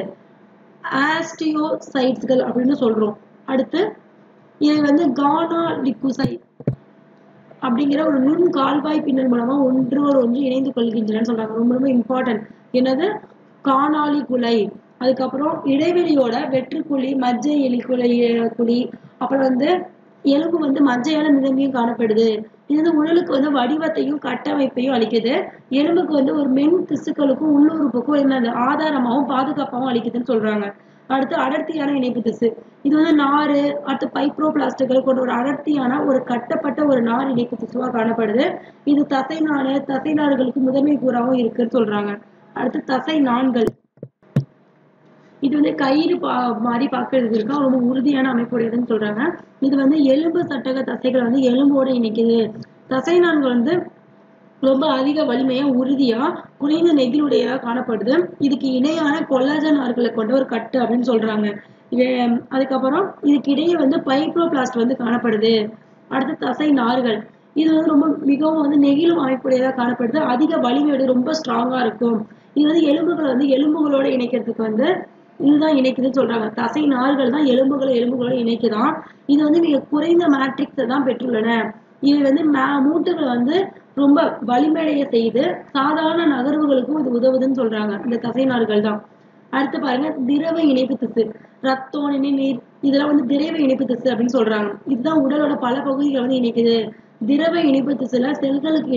ஆஸ்டியோசைட்ஸ்கள் அப்படின்னு சொல்றோம். அடுத்து இது வந்து கானா லிக்குசைட் அப்படிங்கிற ஒரு நுண் கால்வாய் பின்னல் மூலமா ஒன்று இணைந்து கொள்கின்றன சொல்றாங்க. ரொம்ப ரொம்ப இம்பார்ட்டன்ட். என்னது காணாலி குலை. அதுக்கப்புறம் இடைவெளியோட வெற்றுக்குழி, மஜ்ஜை எலி குழி, அப்புறம் வந்து எலும்பு வந்து மஜ்ஜையால நிரம்பியும் காணப்படுது. இது வந்து உடலுக்கு வந்து வடிவத்தையும் கட்டமைப்பையும் அளிக்குது. எலும்புக்கு வந்து ஒரு மென் திசுக்களுக்கும் உள்ளுறுப்புக்கும் என்ன ஆதாரமாகவும் பாதுகாப்பாகவும் அளிக்குதுன்னு சொல்றாங்க. அடுத்து அடர்த்தியான இணைப்பு திசு. இது வந்து நாறு, அடுத்து பைப்ரோபிளாஸ்டுகள் கொண்ட ஒரு அடர்த்தியான ஒரு கட்டப்பட்ட ஒரு நார் இணைப்பு திசுவா காணப்படுது. இது தசை நார்களுக்கு முதன்மை கூறாகவும் இருக்குன்னு சொல்றாங்க. அடுத்து தசை நாண்கள். இது வந்து கயிறு மாதிரி பார்க்கறதுக்கு இருக்கா, ரொம்ப உறுதியான அமைப்புடையதுன்னு சொல்றாங்க. இது வந்து எலும்பு சட்டக தசைகளை வந்து எலும்போட இணைக்குது. தசை நான்கள் வந்து ரொம்ப அதிக வலிமையா உறுதியா குறைந்த நெகிழ்வுடையதா காணப்படுது. இதுக்கு இணையான கொல்லாஜன் நார்களை கொண்ட ஒரு கட்டு அப்படின்னு சொல்றாங்க. இது அதுக்கப்புறம் இதுக்கு இடையே வந்து பைப்ரோபிளாஸ்ட் வந்து காணப்படுது. அடுத்து தசை நார்கள், இது வந்து ரொம்ப மிகவும் வந்து நெகிழும் அமைப்புடையதா காணப்படுது. அதிக வலிமையோட ரொம்ப ஸ்ட்ராங்கா இருக்கும். இது வந்து எலும்புகளை வந்து எலும்புகளோட இணைக்கிறதுக்கு வந்து இதுதான் இணைக்குதுன்னு சொல்றாங்க. தசை நார்கள் தான் எலும்புகளோட இணைக்குதான். இது வந்து மிக குறைந்த மேட்ரிக்ஸை தான் பெற்றுள்ளன. இது வந்து மூட்டுகளை வந்து ரொம்ப வலிமையடைய செய்து சாதாரண நகர்வுகளுக்கும் இது உதவுதுன்னு சொல்றாங்க. இந்த தசை நார்கள் தான். அடுத்து பாருங்க, திரவ இணைப்பு திசு, ரத்தம், நீர், இதெல்லாம் வந்து திரவ இணைப்பு திசு அப்படின்னு சொல்றாங்க. இதுதான் உடலோட பல பகுதிகளை வந்து இணைக்குது. திரவ இணைப்பு திசுல செல்களுக்கு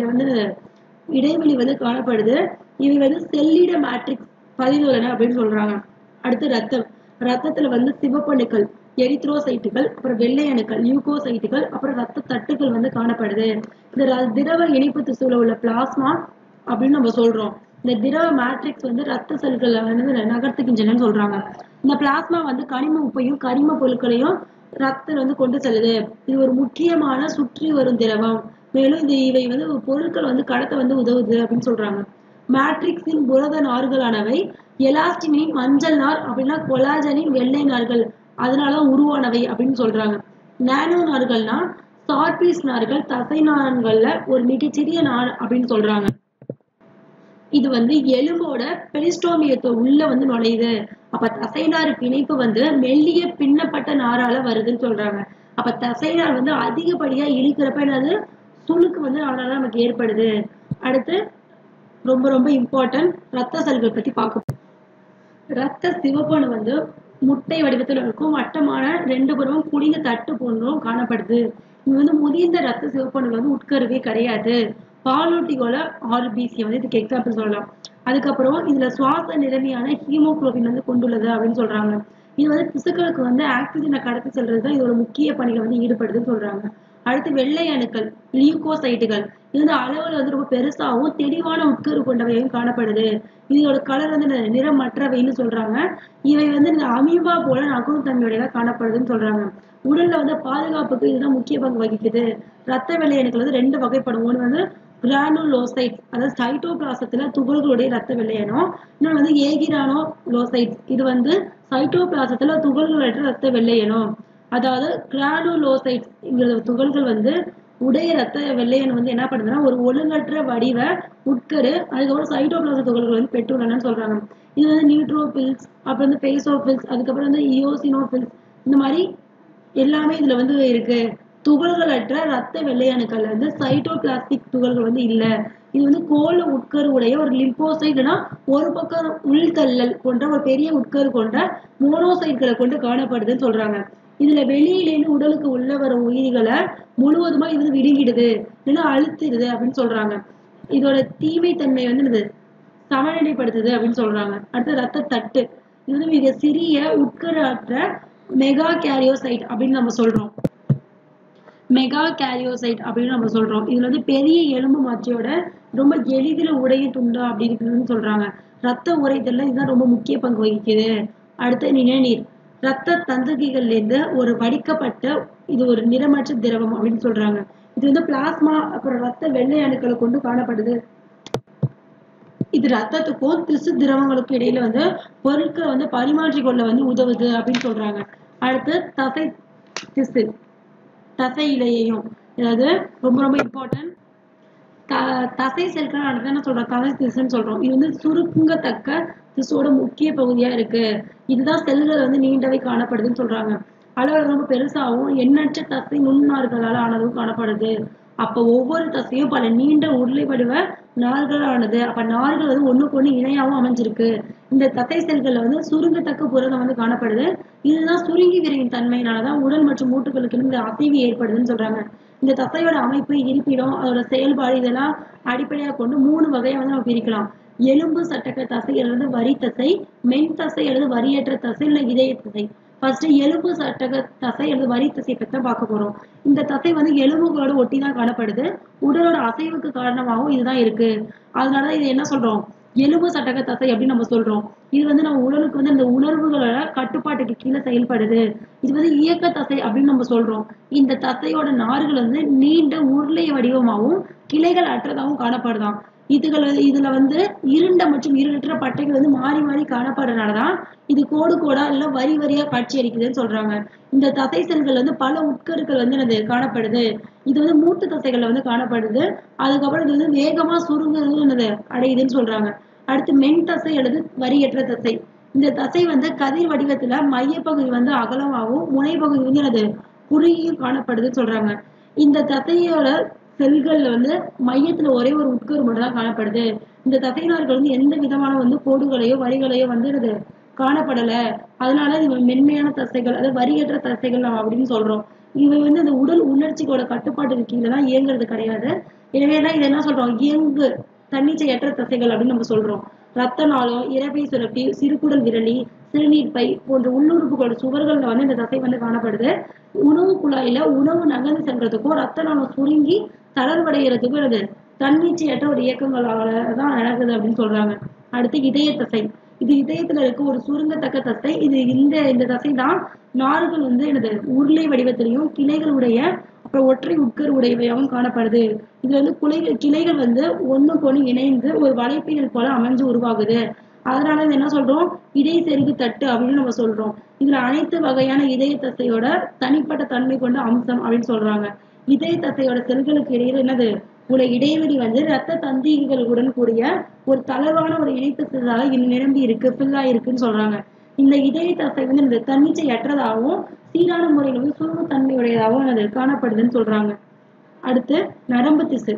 இடைவெளி வந்து காணப்படுது. இவை வந்து செல்லிட மேட்ரிக்ஸ் பதிவுள்ளன அப்படின்னு சொல்றாங்க. அடுத்து ரத்தம், ரத்தத்துல வந்து சிவப்பணுக்கள், எரித்ரோசைட்டுகள், அப்புறம் வெள்ளை அணுக்கள், லியூகோசைட்டுகள், அப்புறம் ரத்த தட்டுகள் வந்து காணப்படுது. இந்த திரவ இணைப்பு திசுல உள்ள பிளாஸ்மா அப்படின்னு நம்ம சொல்றோம். இந்த திரவ மேட்ரிக்ஸ் வந்து ரத்த செல்களை வந்து நகர்த்துகின்றனன்னு சொல்றாங்க. இந்த பிளாஸ்மா வந்து கனிம உப்பையும் கரிம பொருட்களையும் ரத்தத்தில் வந்து கொண்டு செல்லுது. இது ஒரு முக்கியமான சுற்றி வரும் திரவம். மேலும் இவை வந்து பொருட்கள் வந்து கடத்த வந்து உதவுது அப்படின்னு சொல்றாங்க. மேட்ரிக்ஸின் புரத நார்களானவை எலாஸ்டினின் மஞ்சள் நார் அப்படின்னா கொலாஜனின் வெள்ளை நார்கள், அதனால உருவானவை அப்படின்னு சொல்றாங்க. நானோ நார்கள்னா சார்பீஸ் நார்கள் தசை நார்கள்ல ஒரு மிகச்சிறிய நார் அப்படின்னு சொல்றாங்க. இது வந்து எலும்போட பெரிஸ்டோமியத்தை உள்ள வந்து நுழையுது. அப்ப தசைநார் பிணைப்பு வந்து மெல்லிய பின்னப்பட்ட நாரால வருதுன்னு சொல்றாங்க. அப்ப தசைநார் வந்து அதிகப்படியா இழுக்கிறப்ப என்னது சுளுக்கு வந்து அதனால நமக்கு ஏற்படுது. அடுத்து ரொம்ப ரொம்ப இம்பார்ட்டன்ட் ரத்த செல்கள் பத்தி பார்க்க. ரத்த சிவப்பணு வந்து முட்டை வடிவத்தில் இருக்கும். வட்டமான 2 புறமும் குடிந்த தட்டு போன்றும் காணப்படுது. இது வந்து முதிர்ந்த ரத்த சிவப்பணுல வந்து உட்கருவே கிடையாது. பாலூட்டிகோல ஆர்பிசி வந்து இதுக்கு எக்ஸாம்பிள் சொல்லலாம். அதுக்கப்புறம் இதுல சுவாச நிறமியான ஹீமோகுளோபின் வந்து கொண்டுள்ளது அப்படின்னு சொல்றாங்க. இது வந்து திசுக்களுக்கு வந்து ஆக்சிஜனை கடத்தி செல்றதுதான் இதோட முக்கிய பணிகள் வந்து ஈடுபடுதுன்னு சொல்றாங்க. அடுத்து வெள்ளை அணுக்கள், லியூகோசைட்டுகள், இது வந்து அளவுல வந்து ரொம்ப பெருசாகவும் தெளிவான உட்கரு கொண்டவையும் காணப்படுது. இதோட கலர் வந்து நிறமற்றவைன்னு சொல்றாங்க. இவை வந்து இந்த அமீபா போல நகும் தன்மையுடையதா காணப்படுதுன்னு சொல்றாங்க. உடல்ல வந்து பாதுகாப்புக்கு இதுதான் முக்கிய பங்கு வகிக்குது. ரத்த வெள்ளை அணுக்கள் வந்து 2 வகைப்படும். ஒன்று வந்து கிரானுலோசைட், அதாவது சைட்டோபிளாசத்துல துகள்களுடைய ரத்த வெள்ளையணும். இன்னொன்று வந்து ஏகிரானோலோசைட், இது வந்து சைட்டோபிளாசத்துல துகள்களற்ற ரத்த வெள்ளையணும். அதாவது கிரானுலோசைட்ங்கிற துகள்கள் வந்து உடைய ரத்த வெள்ளையன் வந்து என்ன பண்ணுதுன்னா ஒரு ஒழுங்கற்ற வடிவ உட்கரு, அதுக்கப்புறம் சைட்டோபிளாச துகள்கள் வந்து பெற்றுள்ளனன்னு சொல்றாங்க. இது வந்து நியூட்ரோபில்ஸ், அப்புறம் வந்து பேசோபில்ஸ், அதுக்கப்புறம் வந்து இயோசினோபில்ஸ், இந்த மாதிரி எல்லாமே இதுல வந்து இருக்கு. துகள்களற்ற ரத்த வெள்ளையணுக்கள் வந்து சைட்டோபிளாஸ்டிக் துகள்கள் வந்து இல்ல. இது வந்து கோள உட்கரு உடைய ஒரு லிம்போசைட்னா ஒரு பக்கம் உள்தள்ளல் போன்ற ஒரு பெரிய உட்கரு கொண்ட மோனோசைட்களை கொண்டு காணப்படுதுன்னு சொல்றாங்க. இதுல வெளியிலேருந்து உடலுக்கு உள்ள வர உயிரிகளை முழுவதுமா இது வந்து விழுங்கிடுது, இல்லைன்னா அழுத்திடுது அப்படின்னு சொல்றாங்க. இதோட தீமை தன்மை வந்து இது சமநிலைப்படுத்துது அப்படின்னு சொல்றாங்க. அடுத்து ரத்த தட்டு, இது வந்து மிக சிறிய உட்கரு மெகா கேரியோசைட் அப்படின்னு நம்ம சொல்றோம். மெகா கேரியோசைட் அப்படின்னு நம்ம சொல்றோம். இதுல வந்து பெரிய எலும்பு மச்சையோட ரொம்ப எளிதில் உடையும் துண்டா அப்படி இருக்குதுன்னு சொல்றாங்க. ரத்த உறைதல்ல இதுதான் ரொம்ப முக்கிய பங்கு வகிக்குது. அடுத்து நிணநீர், ரத்த தந்துகிகள்ல இருந்து ஒரு வடிக்கப்பட்ட இது ஒரு நிறமற்ற திரவம் அப்படின்னு சொல்றாங்க. இது வந்து பிளாஸ்மா அப்புறம் ரத்த வெள்ளை அணுக்களை கொண்டு காணப்படுது. இது ரத்தத்துக்கும் திசு திரவங்களுக்கும் இடையில வந்து பொருட்களை வந்து பரிமாற்றிக்கொள்ள வந்து உதவுது அப்படின்னு சொல்றாங்க. அடுத்து தசை திசு, தசை இலையையும், அதாவது ரொம்ப ரொம்ப இம்பார்ட்டன்ட் தசை செல்கள் என்ன சொல்றோம், தசை திசுன்னு சொல்றோம். இது வந்து சுருங்கத்தக்க திசுவோட முக்கிய பகுதியா இருக்கு. இதுதான் செல்கள் வந்து நீண்டவை காணப்படுதுன்னு சொல்றாங்க. அளவு ரொம்ப பெருசாகவும் எண்ணற்ற தசை நுண்ணார்களால் ஆனதும் காணப்படுது. அப்ப ஒவ்வொரு தசையும் பல நீண்ட உருளை வடிவ நார்களானது. அப்ப நார்கள் வந்து ஒண்ணுக்கு ஒண்ணு இணையாவும் அமைஞ்சிருக்கு. இந்த தசை செல்கள்ல வந்து சுருங்கத்தக்க புரதம் வந்து காணப்படுது. இதுதான் சுருங்கி விரிவின் தன்மையினாலதான் உடல் மற்றும் மூட்டுகளுக்கு இந்த அசைவு ஏற்படுதுன்னு சொல்றாங்க. இந்த தசையோட அமைப்பு, இருப்பிடம், அதோட செயல்பாடு இதெல்லாம் அடிப்படையாக கொண்டு 3 வகையை வந்து நம்ம பிரிக்கலாம். எலும்பு சட்டக தசை அல்லது வரி தசை, மென் தசை அல்லது வரியற்ற தசை, இல்லை இதய தசை. ஃபர்ஸ்ட் எலும்பு சட்டக தசை அல்லது வரி தசை பற்றி தான் பார்க்க போறோம். இந்த தசை வந்து எலும்புகளோட ஒட்டி தான் காணப்படுது. உடலோட அசைவுக்கு காரணமாகவும் இதுதான் இருக்கு. அதனாலதான் இது என்ன சொல்றோம், எலும்பு சட்டக தசை அப்படின்னு நம்ம சொல்றோம். இது வந்து நம்ம உடலுக்கு வந்து அந்த உணர்வுகளோட கட்டுப்பாட்டுக்கு கீழே செயல்படுது. இது வந்து இயக்க தசை அப்படின்னு நம்ம சொல்றோம். இந்த தசையோட நார்கள் வந்து நீண்ட உருளை வடிவமாகவும் கிளைகள் அற்றதாகவும் காணப்படுதாம். இதுல வந்து இருண்ட மற்றும் இருளற்ற பட்டைகள் வந்து மாறி மாறி காணப்படுறதுனாலதான் இது கோடு கோடா இல்ல வரி வரியா காட்சி அளிக்குதுன்னு சொல்றாங்க. இந்த தசை செல்கள் வந்து பல உட்கருக்கள் வந்து அது காணப்படுது. இது வந்து மூட்டு தசைகள்ல வந்து காணப்படுது. அதுக்கப்புறம் இது வந்து வேகமா சுருங்குறது அடையுதுன்னு சொல்றாங்க. அடுத்து மென் தசை அல்லது வரியற்ற தசை. இந்த தசை வந்து கதிர் வடிவத்துல மையப்பகுதி வந்து அகலமாகவும் முனைப்பகுதி வந்து அது குறுகியும் காணப்படுதுன்னு சொல்றாங்க. இந்த தசையோட செல்கள்ல வந்து மையத்துல ஒரே ஒரு உட்கரு மட்டும் தான் காணப்படுது. இந்த தசைநார்கள் வந்து எந்த விதமான வந்து கோடுகளையோ வரிகளையோ வந்து அது காணப்படல. அதனால இது மென்மையான தசைகள், அதாவது வரியற்ற தசைகள் அப்படின்னு சொல்றோம். இவை வந்து அந்த உடல் உணர்ச்சிகளோட கட்டுப்பாட்டுக்கு கீழே தான் இயங்குறது கிடையாது. எனவேதான் இதை என்ன சொல்றோம், இயங்கு தன்னிச்சையற்ற தசைகள் அப்படின்னு நம்ம சொல்றோம். ரத்த நாளம், இரைப்பை சுரப்பி, சிறுகுடல் விரலி, சிறுநீர் பை போன்ற உள்ளுறுப்புகளோட சுவர்கள்ல வந்து இந்த தசை வந்து காணப்படுது. உணவு குழாயில உணவு நகர்ந்து செல்றதுக்கும் ரத்த நாளம் சுருங்கி தளர்வடைகிறதுக்கும் அது தன்னிச்சையற்ற ஒரு இயக்கங்களால தான் நடக்குது அப்படின்னு சொல்றாங்க. அடுத்து இதய தசை. இது இதயத்துல இருக்க ஒரு சுருங்கத்தக்க தசை. இந்த தசை தான் நார்கள் வந்து எனது உருளை வடிவத்திலையும் கிளைகளுடைய அப்புறம் ஒற்றை உட்கரு உடையவையாகவும் காணப்படுது. இதுல வந்து கிளைகள் வந்து ஒண்ணுக்கு ஒண்ணு இணைந்து ஒரு வலைப்பின்னல் போல அமைஞ்சு உருவாகுது. அதனால இது என்ன சொல்றோம், இடை செருகு தட்டு அப்படின்னு நம்ம சொல்றோம். இதுல அனைத்து வகையான இதய தசையோட தனிப்பட்ட தன்மை கொண்ட அம்சம் அப்படின்னு சொல்றாங்க. இதய தசையோட செல்களுக்கு இடையில என்னது உள்ள இடைவெளி வந்து ரத்த தந்திகளுடன் கூடிய ஒரு தளர்வான ஒரு இணைப்பு செல்லால நிரம்பி இருக்கு, ஃபில்லா இருக்குன்னு சொல்றாங்க. இந்த இதய தசை வந்து இந்த தன்னிச்சையற்றதாகவும் சீரான முறையில் வந்து சுருங்கத்தன்மையுடையதாகவும் அது காணப்படுதுன்னு சொல்றாங்க. அடுத்து நரம்பு திசு.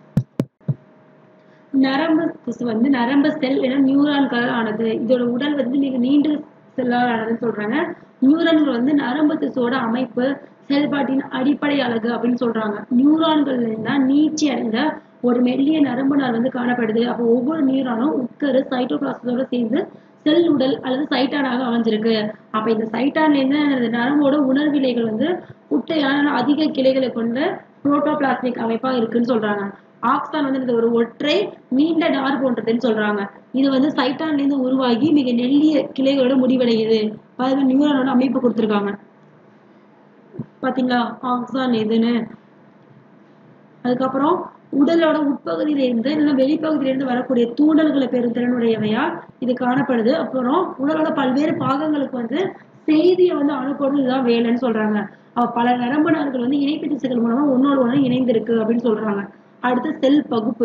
நரம்பு திசு வந்து நரம்பு செல் என நியூரான்களால் ஆனது. இதோட உடல் வந்து மிக நீண்ட செல்லால் ஆனதுன்னு சொல்றாங்க. நியூரான்கள் வந்து நரம்பு திசுவோட அமைப்பு செயல்பாட்டின் அடிப்படை அலகு அப்படின்னு சொல்றாங்க. நியூரான்கள்ல இருந்தா நீட்சி அடைந்த ஒரு மெல்லிய நரம்பு நார் வந்து காணப்படுது. அப்போ ஒவ்வொரு நியூரானும் உட்கரு சைட்டோபிளாசத்தோட சேர்ந்து செல் உடல் அல்லது சைட்டானாக அமைஞ்சிருக்கு. அப்ப இந்த சைட்டான்ல இருந்து நரம்போட உணர்விலைகள் வந்து குட்டையான அதிக கிளைகளை கொண்ட புரோட்டோபிளாஸ்மிக் அமைப்பா இருக்குன்னு சொல்றாங்க. ஆக்சான் வந்து இது ஒரு ஒற்றை நீண்ட நார் போன்றதுன்னு சொல்றாங்க. இது வந்து சைட்டான்ல இருந்து உருவாகி மிக நெல்லிய கிளைகளோட முடிவடையுது. நியூரானோட அமைப்பு கொடுத்திருக்காங்க பாத்தீங்களா, ஆக்சான் எதுன்னு. அதுக்கப்புறம் உடலோட உட்பகுதியில இருந்து இல்லைன்னா வெளிப்பகுதியில இருந்து வரக்கூடிய தூண்டல்களை பெறும் திறனுடையவையா இது காணப்படுது. அப்புறம் உடலோட பல்வேறு பாகங்களுக்கு வந்து செய்தியை வந்து அனுப்புறது இதுதான் வேலைன்னு சொல்றாங்க. பல நரம்பு நார்கள் வந்து இணைப்பு திசுகள் மூலமா ஒன்னோடு ஒண்ணு இணைந்திருக்கு அப்படின்னு சொல்றாங்க. அடுத்து செல் பகுப்பு.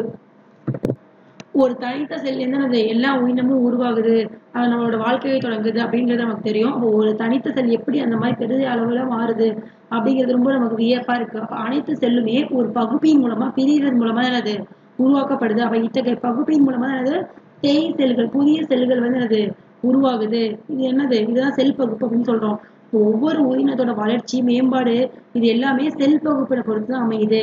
ஒரு தனித்த செல் இருந்து நம்ம எல்லா உயிரினமும் உருவாகுது, நம்மளோட வாழ்க்கையை தொடங்குது அப்படிங்கிறது நமக்கு தெரியும். அப்போ ஒரு தனித்த செல் எப்படி அந்த மாதிரி பெரிய அளவுல மாறுது அப்படிங்கிறது ரொம்ப நமக்கு வியப்பா இருக்கு. அப்ப அனைத்து செல்லுமே ஒரு பகுப்பின் மூலமா பிரிகிறது மூலமா அது உருவாக்கப்படுது. அப்ப இத்தகைய பகுப்பின் மூலமா அது தேய் செல்கள், புதிய செல்கள் வந்து அது உருவாகுது. இது என்னது, இதுதான் செல் பகுப்பு அப்படின்னு சொல்றோம். ஒவ்வொரு உயிரினத்தோட வளர்ச்சி மேம்பாடு இது எல்லாமே செல் பகுப்பினை பொறுத்துதான் அமையுது.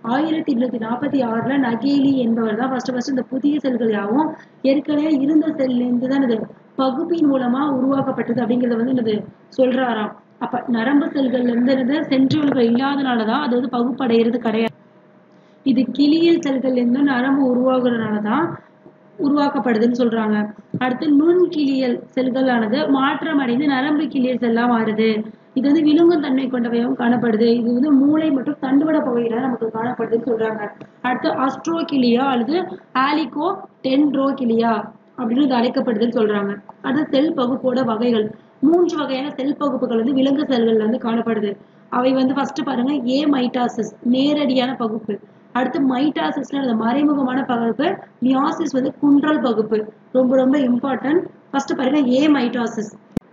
1846 நகேலி என்பவர் தான் ஃபர்ஸ்ட் இந்த புதிய செல்கள் யாவும் ஏற்கனவே இருந்த செல்ல இருந்து தான் இது பகுப்பின் மூலமா உருவாக்கப்பட்டது அப்படிங்கறத வந்து என்னது சொல்றாராம். அப்ப நரம்பு செல்கள்ல இருந்து சென்ட்ரியோல்கள் இல்லாதனாலதான் அது வந்து பகுப்படைகிறது கிடையாது. இது கிளியல் செல்கள்ல இருந்து நரம்பு உருவாகுறதுனாலதான் உருவாக்கப்படுதுன்னு சொல்றாங்க. அடுத்து நுண்கிளியல் செல்களானது மாற்றம் அடைந்து நரம்பு கிளியல் செல்லா மாறுது. இது வந்து விழுங்கும் தன்மை கொண்டவையாகவும் காணப்படுது. இது வந்து மூளை மற்றும் தண்டுவட பகுதியில நமக்கு காணப்படுதுன்னு சொல்றாங்க. அடுத்து ஆஸ்ட்ரோகிளியா அல்லது ஆலிகோ டென்ட்ரோகிளியா அப்படின்னு இது அழைக்கப்படுதுன்னு சொல்றாங்க. அடுத்து செல் பகுப்போட வகைகள். 3 வகையான செல் பகுப்புகள் வந்து விலங்கு செல்கள்ல வந்து காணப்படுது. அவை வந்து ஃபர்ஸ்ட் பாருங்க, ஏ மைட்டாசிஸ் நேரடியான பகுப்பு. அடுத்து மைட்டாசிஸ்ல அந்த மறைமுகமான பகுப்பு. மியாசிஸ் வந்து குன்றல் பகுப்பு. ரொம்ப ரொம்ப இம்பார்ட்டன்ட். ஃபர்ஸ்ட் பாருங்க ஏ மைட்டாசிஸ்.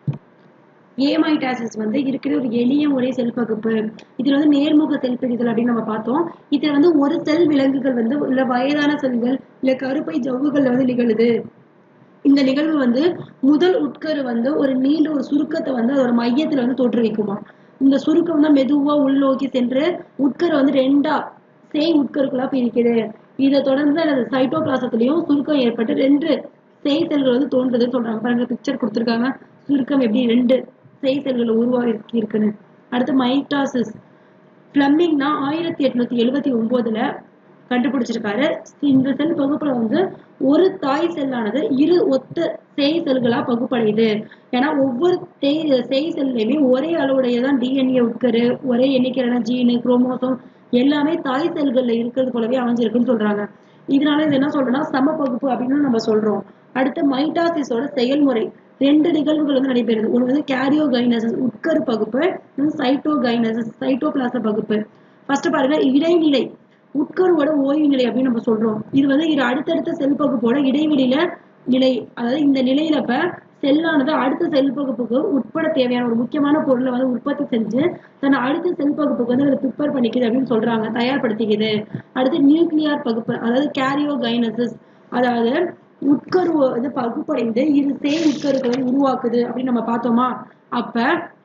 ஏமைட்டாசிஸ் வந்து இருக்கிற ஒரு எளிய முறை செல் பகுப்பு. இதுல வந்து நேர்முக செல் பிரிதல் அப்படின்னு நம்ம பார்த்தோம். இதுல வந்து ஒரு செல் விலங்குகள் வந்து இல்ல வயதான செல்கள் இல்ல கருப்பை ஜவ்வுகள்ல வந்து நிகழுது. இந்த நிகழ்வு வந்து முதல் உட்கரு வந்து ஒரு நீண்ட ஒரு சுருக்கத்தை வந்து அதோட மையத்துல வந்து தோற்றுவிக்குமா. இந்த சுருக்கம் தான் மெதுவா உள்நோக்கி சென்று உட்கரு வந்து 2 சேய் உட்கருக்களா பிரிக்குது. இதை தொடர்ந்து அந்த சைட்டோபிளாசத்திலையும் சுருக்கம் ஏற்பட்டு 2 சேய் செல்கள் வந்து தோன்றுதுன்னு சொல்றாங்க. பாருங்க பிக்சர் கொடுத்துருக்காங்க, சுருக்கம் எப்படி 2 சேய் செல்கள் உருவாகி இருக்குன்னு. அடுத்து மைட்டாசிஸ். பிளமிங்னா 1879 கண்டுபிடிச்சிருக்காரு. இந்த செல் பகுப்புல வந்து ஒரு தாய் செல்லானது இரு ஒத்த சேய் செல்களா பகுப்படையுது. ஏன்னா ஒவ்வொரு சேய் செல்லையுமே ஒரே அளவுடையதான் டிஎன்ஏ உட்கரு, ஒரே எண்ணிக்கையான ஜீனு, குரோமோசோம் எல்லாமே தாய் செல்கள்ல இருக்கிறது போலவே அமைஞ்சிருக்குன்னு சொல்றாங்க. இதனால இது என்ன சொல்றோம்னா சம பகுப்பு அப்படின்னு நம்ம சொல்றோம். அடுத்து மைட்டாசிஸோட செயல்முறை 2 நிகழ்வுகள் வந்து நடைபெறுது. ஒன்று வந்து கேரியோகைனசிஸ் உட்கரு பகுப்பு, சைட்டோகைனசிஸ் சைட்டோபிளாச பகுப்பு. ஃபர்ஸ்ட் பாருங்க இடைநிலை உட்கருவோட ஓய்வு நிலை அப்படின்னு நம்ம சொல்றோம். இது வந்து இது அடுத்தடுத்த செல் பகுப்போட இடைவெளியில நிலை, அதாவது இந்த நிலையில இப்ப செல்லானது அடுத்த செல் பகுப்புக்கு உட்பட தேவையான ஒரு முக்கியமான பொருளை வந்து உற்பத்தி செஞ்சு தன் அடுத்த செல் பகுப்புக்கு வந்து அதை ப்ரிப்பேர் பண்ணிக்குது அப்படின்னு சொல்றாங்க, தயார்படுத்திக்குது. அடுத்து நியூக்ளியார் பகுப்பு, அதாவது கேரியோகைனசிஸ், அதாவது உட்கரு வந்து பகுப்படைந்து இரு சேய் உட்கருக்களை உருவாக்குது அப்படின்னு நம்ம பார்த்தோமா. அப்ப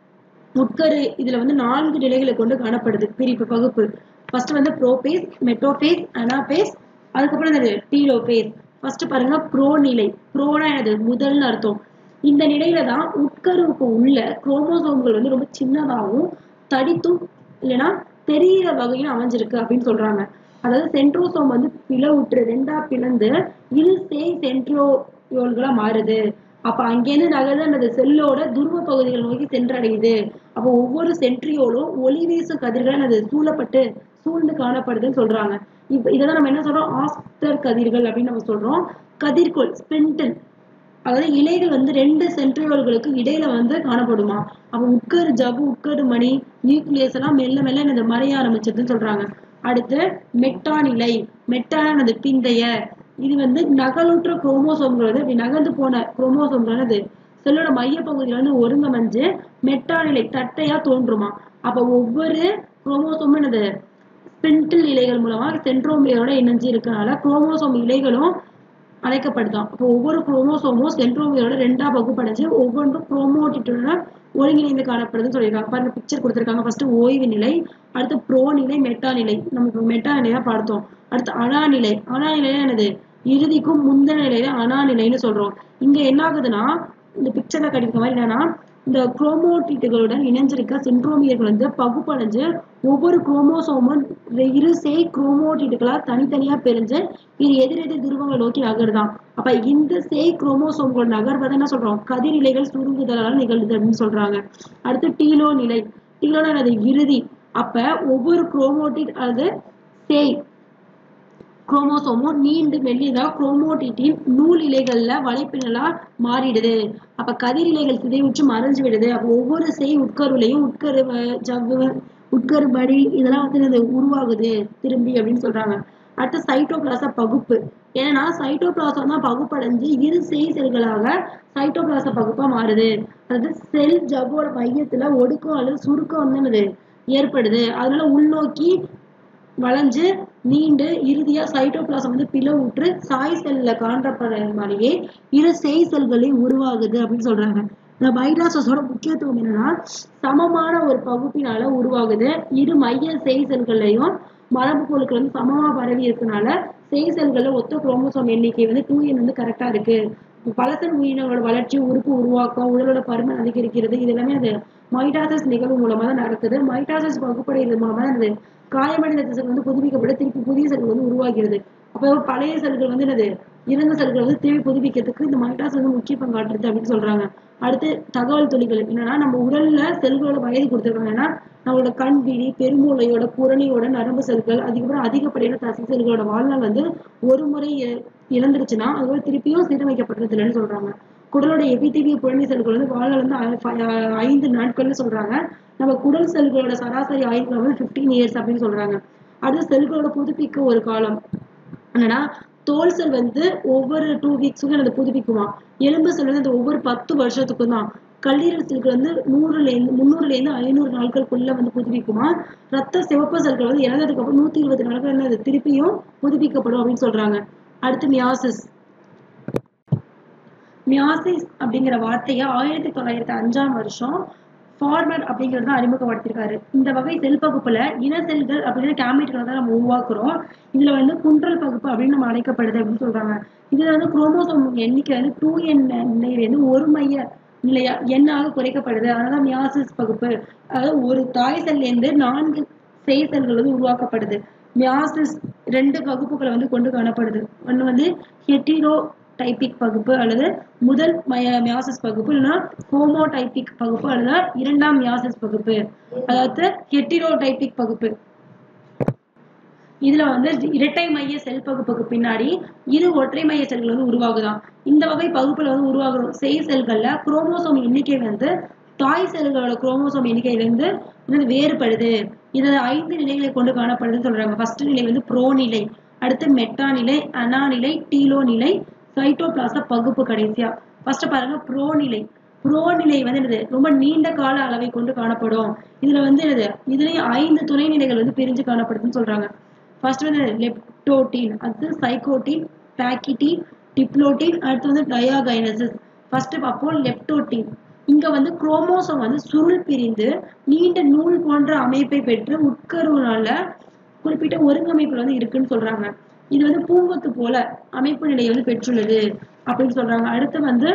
உட்கரு இதுல வந்து 4 நிலைகளை கொண்டு காணப்படுது பிரிப்பு பகுப்பு. ஃபர்ஸ்ட் வந்து ப்ரோபேஸ், மெட்டோபேஸ், அனாபேஸ், அதுக்கப்புறம் என்னது டீலோபேஸ். ஃபர்ஸ்ட் பாருங்க ப்ரோ நிலை. ப்ரோனா என்னது முதல்னு அர்த்தம். இந்த நிலையில தான் உட்கருவுக்கு உள்ள குரோமோசோம்கள் வந்து ரொம்ப சின்னதாகவும் தடித்தும் இல்லைன்னா தெரியிற வகையும் அமைஞ்சிருக்கு அப்படின்னு சொல்றாங்க. அதாவது சென்ட்ரோசோம் வந்து பிளவுற்று 2ஆ பிளந்து இரு சேய் சென்ட்ரோயோல்களா மாறுது. அப்ப அங்கேருந்து நகர்ந்து அந்த செல்லோட துருவ பகுதிகள் நோக்கி சென்றடையுது. அப்போ ஒவ்வொரு சென்ட்ரியோலும் ஒளிவீசு கதிர்கள் அது சூழ்ந்து காணப்படுதுன்னு சொல்றாங்க. இப்ப இதெல்லாம் நம்ம என்ன சொல்றோம், ஆஸ்டர் கதிர்கள் அப்படின்னு நம்ம சொல்றோம். கதிர்கோள் ஸ்பிண்டில், அதாவது இலைகள் வந்து 2 சென்ட்ரியோல்களுக்கு இடையில வந்து காணப்படுமா. அப்ப உட்கரு ஜவ்வு, உட்கரு மணி, நியூக்ளியஸ் எல்லாம் மெல்ல மெல்ல என்னது மறைய ஆரம்பிச்சதுன்னு சொல்றாங்க. அடுத்து மெட்டா நிலை. மெட்டானது பிந்தைய. இது வந்து நகலுற்ற குரோமோசோம்கள் வந்து இப்படி நகர்ந்து போன குரோமோசோம்கள் செல்லோட மைய பகுதியில வந்து ஒருங்கமைஞ்சு மெட்டா நிலை தட்டையா தோன்றுமா. அப்ப ஒவ்வொரு குரோமோசோமும் என்னது ஸ்பிண்டில் இலைகள் மூலமா சென்ட்ரோமியரோட இணைஞ்சு இருக்கனால குரோமோசோம் இலைகளும் அழைக்கப்படுதான். இப்போ ஒவ்வொரு குரோமோசோமும் சென்ட்ரோமியரோட 2ஆ பகுப்படைஞ்சு ஒவ்வொன்றும் குரோமோட்டிட்டுடன் ஒருங்கிணைந்து காணப்படுதுன்னு சொல்லியிருக்காங்க. பாருங்க பிக்சர் கொடுத்துருக்காங்க. ஃபர்ஸ்ட் ஓய்வு நிலை, அடுத்து ப்ரோ நிலை, மெட்டா நிலை. நம்ம மெட்டா நிலையா பார்த்தோம். அடுத்து அனா நிலை. அனா நிலையா என்னது இறுதிக்கும் முந்தின நிலையில அனா நிலைன்னு சொல்றோம். இங்க என்ன ஆகுதுன்னா இந்த பிக்சர்ல கிடைக்கிற மாதிரி என்னன்னா இந்த குரோமோட்டிட்டுகளுடன் இணைஞ்சிருக்க சென்ட்ரோமியர்கள் வந்து பகுப்படைஞ்சு ஒவ்வொரு குரோமோசோமும் இரு சேய் குரோமோட்டிட்டுகளா தனித்தனியா பிரிஞ்சு இது எதிரெதிர் துருவங்களை நோக்கி நகருதான். அப்ப இந்த சேய் குரோமோசோம்கள் நகர்வதை என்ன சொல்றோம், கதிரிலைகள் சுருங்குதலால் நிகழ்வுது அப்படின்னு சொல்றாங்க. அடுத்து டீலோ நிலை. டீலோனா அது இறுதி. அப்ப ஒவ்வொரு குரோமோட்டிட் அல்லது சேய் குரோமோசோமும் நீண்டு மெல்லியதா குரோமோட்டிட்டின் நூல் இலைகள்ல வலைப்பின்னலா மாறிடுது. அப்ப கதிர் இலைகள் சிதைவுற்று மறைஞ்சு விடுது. அப்போ ஒவ்வொரு செய் உட்கருலையும் உட்கரு ஜவ்வு, உட்கரு மடி இதெல்லாம் வந்து உருவாகுது திரும்பி அப்படின்னு சொல்றாங்க. அடுத்து சைட்டோபிளாச பகுப்பு. ஏன்னா சைட்டோபிளாசம் தான் பகுப்படைஞ்சு இரு செய் செல்களாக சைட்டோபிளாச பகுப்பா மாறுது. அதாவது செல் ஜவ்வோட மையத்துல ஒடுக்கம் அல்லது சுருக்கம் வந்து ஏற்படுது. அதனால உள்நோக்கி வளைஞ்சு நீண்டு இறுதியா சைட்டோபிளாசம் வந்து பிளவுற்று சாய் செல்ல காண்றப்படையே இரு செய் செல்களையும் உருவாகுது அப்படின்னு சொல்றாங்க. இந்த மைட்டாசிஸோட முக்கியத்துவம் என்னன்னா சமமான ஒரு பகுப்பினால உருவாகுது. இரு மைய செய் செல்களையும் மரபு பொருட்கள் வந்து சமமா பரவி இருக்கனால செய் செல்கள்ல ஒத்த குரோமோசோம் எண்ணிக்கை வந்து 2n வந்து கரெக்டா இருக்கு. பலசல் உயிரினங்களோட வளர்ச்சி, உறுப்பு உருவாக்கம், உடலோட பருமன் அதிகரிக்கிறது, இது எல்லாமே அது மைட்டாசிஸ் நிகழ்வு மூலமா தான் நடக்குது. மைட்டாசிஸ் பகுப்படைகிறது மூலமா தான் காயமடைந்த திசுக்கள் வந்து புதுப்பிக்கப்பட்டு திருப்பி புதிய செல்கள் வந்து உருவாகிறது. அப்போ பழைய செல்கள் வந்து என்னது இறந்த செல்கள் வந்து திரும்பி புதுப்பிக்கிறதுக்கு இந்த மைட்டாசிஸ் வந்து முக்கிய பங்காற்றுது அப்படின்னு சொல்றாங்க. அடுத்து தகவல் துளிகள் என்னன்னா நம்ம உடல்ல செல்களோட வயது கொடுத்துருக்காங்க. ஏன்னா நம்மளோட கண், விழி, பெருமூளையோட, புறணியோட, நரம்பு செல்கள், அதுக்கப்புறம் அதிகப்படியான தசை செல்களோட வாழ்நாள் வந்து ஒரு முறை இழந்துருச்சுன்னா அதுபோல திருப்பியும் சீரமைக்கப்படுறது இல்லைன்னு சொல்றாங்க. குடலோட எபிதீலிய புறணி செல்கள் வந்து வாழ்நாள் வந்து 5 நாட்கள்னு சொல்றாங்க. நம்ம குடல் செல்களோட சராசரி ஆயுட்காலம் வந்து 15 இயர்ஸ் அப்படின்னு சொல்றாங்க. அடுத்த செல்களோட புதுப்பிக்க ஒரு காலம் என்னன்னா தோல் செல் வந்து ஒவ்வொரு 2 வீக்ஸுக்கும் அதை புதுப்பிக்குமா. எலும்பு செல் வந்து ஒவ்வொரு 10 வருஷத்துக்கும் தான். கல்லீரல் செல்கள் வந்து 300 500 நாட்களுக்குள்ள வந்து புதுப்பிக்குமா. ரத்த சிவப்பு செல்கள் வந்து இறந்ததுக்கு அப்புறம் 120 நாட்கள் அது திருப்பியும் புதுப்பிக்கப்படும் அப்படின்னு சொல்றாங்க. அடுத்து மியாசிஸ். மியாசிஸ் அப்படிங்கிற வார்த்தையை 1905 ஃபார்மர் அப்படிங்கிறது தான் அறிமுகப்படுத்திருக்காரு. இந்த வகை செல் பகுப்புல இன செல்கள் அப்படிங்கிற கேமெட்களை தான் நம்ம உருவாக்குறோம். இதுல வந்து குன்றல் பகுப்பு அப்படின்னு நம்ம அழைக்கப்படுது அப்படின்னு சொல்றாங்க. இதுல வந்து குரோமோசோம் எண்ணிக்கை வந்து 2n நிலையிலிருந்து ஒரு மைய நிலையா எண்ணாக குறைக்கப்படுது. அதனால மியாசிஸ் பகுப்பு. அதாவது ஒரு தாய் செல்ல இருந்து 4 செய் செல்கள் வந்து உருவாக்கப்படுது. மியாசிஸ் 2 வகுப்புகளை வந்து கொண்டு காணப்படுது. ஒன்று வந்து ஹெட்டிரோ டைபிக் பகுப்பு அல்லது முதல் மியாசிஸ் பகுப்பு, இல்லைன்னா ஹோமோடைபிக் பகுப்பு அல்லது இரண்டாம் மியாசிஸ் பகுப்பு. அதாவது ஹெட்டிரோ டைபிக் பகுப்பு இதுல வந்து இரட்டை மைய செல் பகுப்புக்கு பின்னாடி இரு ஒற்றை மைய செல்கள் வந்து உருவாகுதான். இந்த வகை பகுப்புல வந்து உருவாகும் செல்கள்ல குரோமோசோம் எண்ணிக்கை வந்து தாய் செல்களோட குரோமோசோம் எண்ணிக்கையிலிருந்து வேறுபடுது. இதை 5 நிலைகளை கொண்டு காணப்படுதுன்னு சொல்றாங்க. ஃபர்ஸ்ட் நிலை வந்து ப்ரோ நிலை, அடுத்து மெட்டா நிலை, அனா நிலை, டீலோ நிலை, சைட்டோபிளாச பகுப்பு. கடைசியா ஃபர்ஸ்ட் பாருங்க ப்ரோ நிலை. ப்ரோ நிலை வந்து என்னது ரொம்ப நீண்ட கால அளவை கொண்டு காணப்படும். இதுல வந்து என்னது இதுலயும் 5 துணை நிலைகள் வந்து பிரிஞ்சு காணப்படுதுன்னு சொல்றாங்க. ஃபர்ஸ்ட் வந்து லெப்டோட்டின், அடுத்து சைகோட்டின், பேக்கிட்டின், டிப்ளோட்டின், அடுத்து வந்து டயாகைனசிஸ். ஃபர்ஸ்ட் பார்ப்போம் லெப்டோட்டின். இங்க வந்து குரோமோசோம் வந்து சுருள் பிரிந்து நீண்ட நூல் போன்ற அமைப்பை பெற்று உட்கருவுனால குறிப்பிட்ட ஒருங்கமைப்புல வந்து இருக்குன்னு சொல்றாங்க. இது வந்து பூங்கொத்து போல அமைப்பு நிலையை வந்து பெற்றுள்ளது அப்படின்னு சொல்றாங்க. அடுத்து வந்து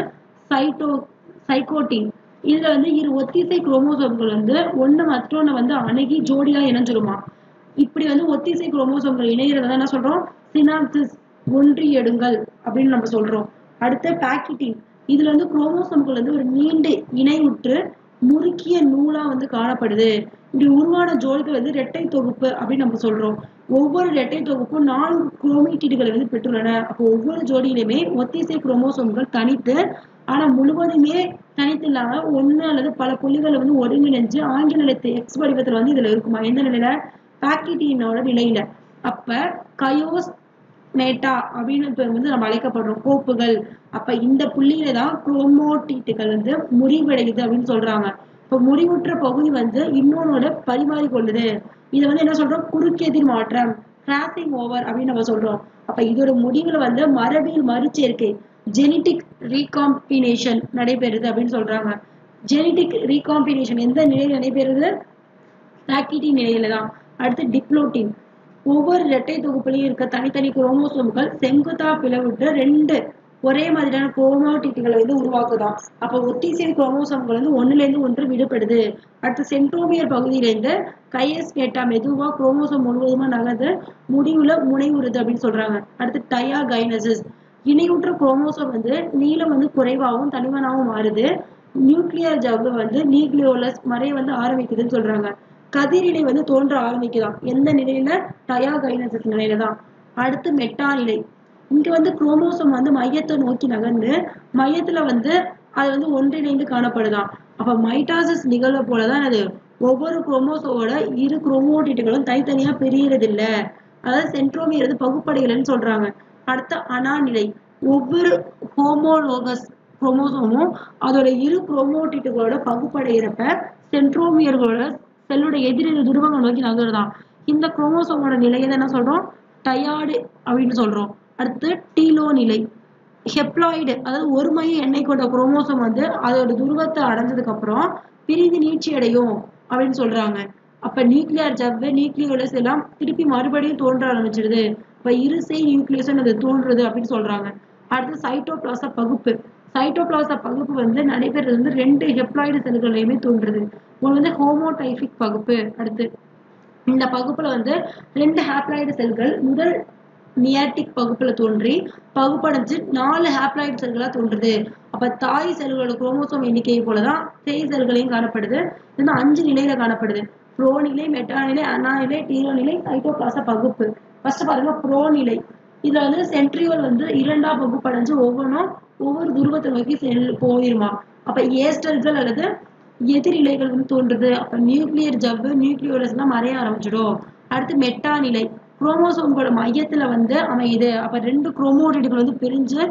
சைகோட்டின். இதுல வந்து இரு ஒத்திசை குரோமோசோம்கள் வந்து ஒண்ணு மற்றொன்னு வந்து அணுகி ஜோடியா இணைஞ்சிருமா. இப்படி வந்து ஒத்திசை குரோமோசோம்கள் இணைகிறத என்ன சொல்றோம், சினாப்சிஸ், ஒன்றியடுங்கள் அப்படின்னு நம்ம சொல்றோம். அடுத்து பேக்கிட்டின். இதுல வந்து குரோமோசோம்கள் வந்து ஒரு நீண்ட இணைவுற்று முறுக்கிய நூலா வந்து காணப்படுது. இப்படி உருவான ஜோடிகள் வந்து இரட்டை தொகுப்பு அப்படின்னு நம்ம சொல்றோம். ஒவ்வொரு இரட்டை தொகுப்பும் 4 குரோமேட்டிடுகளை வந்து பெற்றுள்ளன. அப்போ ஒவ்வொரு ஜோடியிலுமே ஒத்திசை குரோமோசோம்கள் தனித்து, ஆனா முழுவதுமே தனித்து இல்லாம ஒண்ணு அல்லது பல புள்ளிகளை வந்து ஒருங்கிணைஞ்சு ஆங்கில எழுத்து எக்ஸ் வடிவத்துல வந்து இதுல இருக்குமா. எந்த நிலையில, பாக்கெட்டினோட நிலையில. அப்ப கயோஸ் மேட்டா அப்படின்னு வந்து நம்ம அழைக்கப்படுறோம் கோப்புகள். அப்ப இந்த புள்ளியில தான் குரோமோட்டிட்டுகள் வந்து முறிவடையுது அப்படின்னு சொல்றாங்க. இப்ப முறிவுற்ற பகுதி வந்து இன்னொன்னோட பரிமாறிக்கொள்ளுது. இதை வந்து என்ன சொல்றோம், குறுக்கெதிர் மாற்றம், கிராசிங் ஓவர் அப்படின்னு நம்ம சொல்றோம். அப்ப இதோட முடிவுல வந்து மரபியல் மறுச்சேர்க்கை, ஜெனடிக் ரீகாம்பினேஷன் நடைபெறுது அப்படின்னு சொல்றாங்க. ஜெனடிக் ரீகாம்பினேஷன் எந்த நிலையில் நடைபெறுது, பாக்கெட்டின் நிலையில தான். அடுத்து டிப்ளோட்டின். ஒவ்வொரு இரட்டை தொகுப்புலையும் இருக்க தனித்தனி குரோமோசோம்கள் செங்குத்தா பிளவுற்று 2 ஒரே மாதிரியான குரோமோட்டிட்டுகளை வந்து உருவாக்குதான். அப்ப ஒத்திசை குரோமோசோம்கள் வந்து ஒண்ணுல இருந்து ஒன்று விடுபடுது. அடுத்து சென்ட்ரோமியர் பகுதியிலிருந்து கையஸ்மேட்டா மெதுவா குரோமோசோம் முழுவதுமா நகர்ந்து முடிவுல முனைவுறுது அப்படின்னு சொல்றாங்க. அடுத்து டயாகைனசிஸ். இணைவுற்ற குரோமோசோம் வந்து நீளம் வந்து குறைவாகவும் தனிமனாகவும் மாறுது. நியூக்ளியர் ஜவ்வு வந்து நியூக்ளியோலஸ் மறைய வந்து ஆரம்பிக்குதுன்னு சொல்றாங்க. கதிரிலை வந்து தோன்ற ஆரம்பிக்குதான். எந்த நிலையில, டயாகைனசிஸ் நிலையில தான். அடுத்து மெட்டா நிலை. இங்க வந்து குரோமோசோம் வந்து மையத்தை நோக்கி நகர்ந்து மையத்துல வந்து அது வந்து ஒன்றிணைந்து காணப்படுதாம். அப்ப மைட்டாசிஸ் நிகழ்வு போலதான் அது ஒவ்வொரு குரோமோசோமோட இரு குரோமோட்டிட்டுகளும் தனித்தனியா பிரியறது இல்ல. அதாவது சென்ட்ரோமியர் வந்து பகுப்படையலன்னு சொல்றாங்க. அடுத்த அனா நிலை. ஒவ்வொரு ஹோமோலோகஸ் குரோமோசோமும் அதோட இரு குரோமோட்டிட்டுகளோட பகுப்படைகிறப்ப சென்ட்ரோமியர்களோட செல்லோட எதிரெதிர் துருவங்கள் நோக்கி நகருதான். இந்த குரோமோசோமோட நிலையை என்ன சொல்றோம், டயாடு அப்படின்னு சொல்றோம். அடுத்து டீலோ நிலை. ஹெப்ளாய்டு, அதாவது ஒரு மைய எண்ணெய் கொண்ட குரோமோசோம் வந்து அதோட துருவத்தை அடைஞ்சதுக்கு அப்புறம் பிரிந்து நீட்சி அடையும் அப்படின்னு சொல்றாங்க. அப்ப நியூக்ளியர் ஜவ்வு நியூக்ளியோலஸ் எல்லாம் திருப்பி மறுபடியும் தோன்ற ஆரம்பிச்சிடுது. இப்ப இருசை நியூக்ளியஸ் அது தோன்றுறது அப்படின்னு சொல்றாங்க. அடுத்து சைட்டோபிளாச பகுப்பு. சைட்டோபிளாச பகுப்பு வந்து நடைபெறது வந்து 2 ஹெப்ளாய்டு செல்களையுமே தோன்றுது. ஒன்று வந்து ஹோமோடைபிக் பகுப்பு. அடுத்து இந்த பகுப்புல வந்து 2 ஹாப்ளாய்டு செல்கள் முதல் நியாட்டிக் பகுப்புல தோன்றி பகுப்படைஞ்சு 4 ஹாப்ளாய்டு செல்களா தோன்றுது. அப்ப தாய் செல்களோட குரோமோசோம் எண்ணிக்கையை போலதான் சேய் செல்களையும் காணப்படுது. இது 5 நிலையில காணப்படுது. ப்ரோ நிலை, மெட்டா நிலை, அனா நிலை, டீலோ நிலை, சைட்டோபிளாச பகுப்பு. ஃபர்ஸ்ட் பாருங்க ப்ரோ நிலை. இதுல வந்து சென்ட்ரியோல் வந்து 2ஆ பகுப்படைஞ்சு ஒவ்வொரு துருவத்தை நோக்கி போயிருமா. அப்ப ஏஸ்டர்கள் அல்லது எதிரிலைகள் வந்து தோன்றுது. அப்ப நியூக்ளியர் ஜவ்வு நியூக்ளியோலஸ் எல்லாம் மறைய ஆரம்பிச்சிடும். அடுத்து மெட்டா நிலை. குரோமோசோம்களோட மையத்துல வந்து அமையுது. அப்ப 2 குரோமோட்டிட்டுகள் வந்து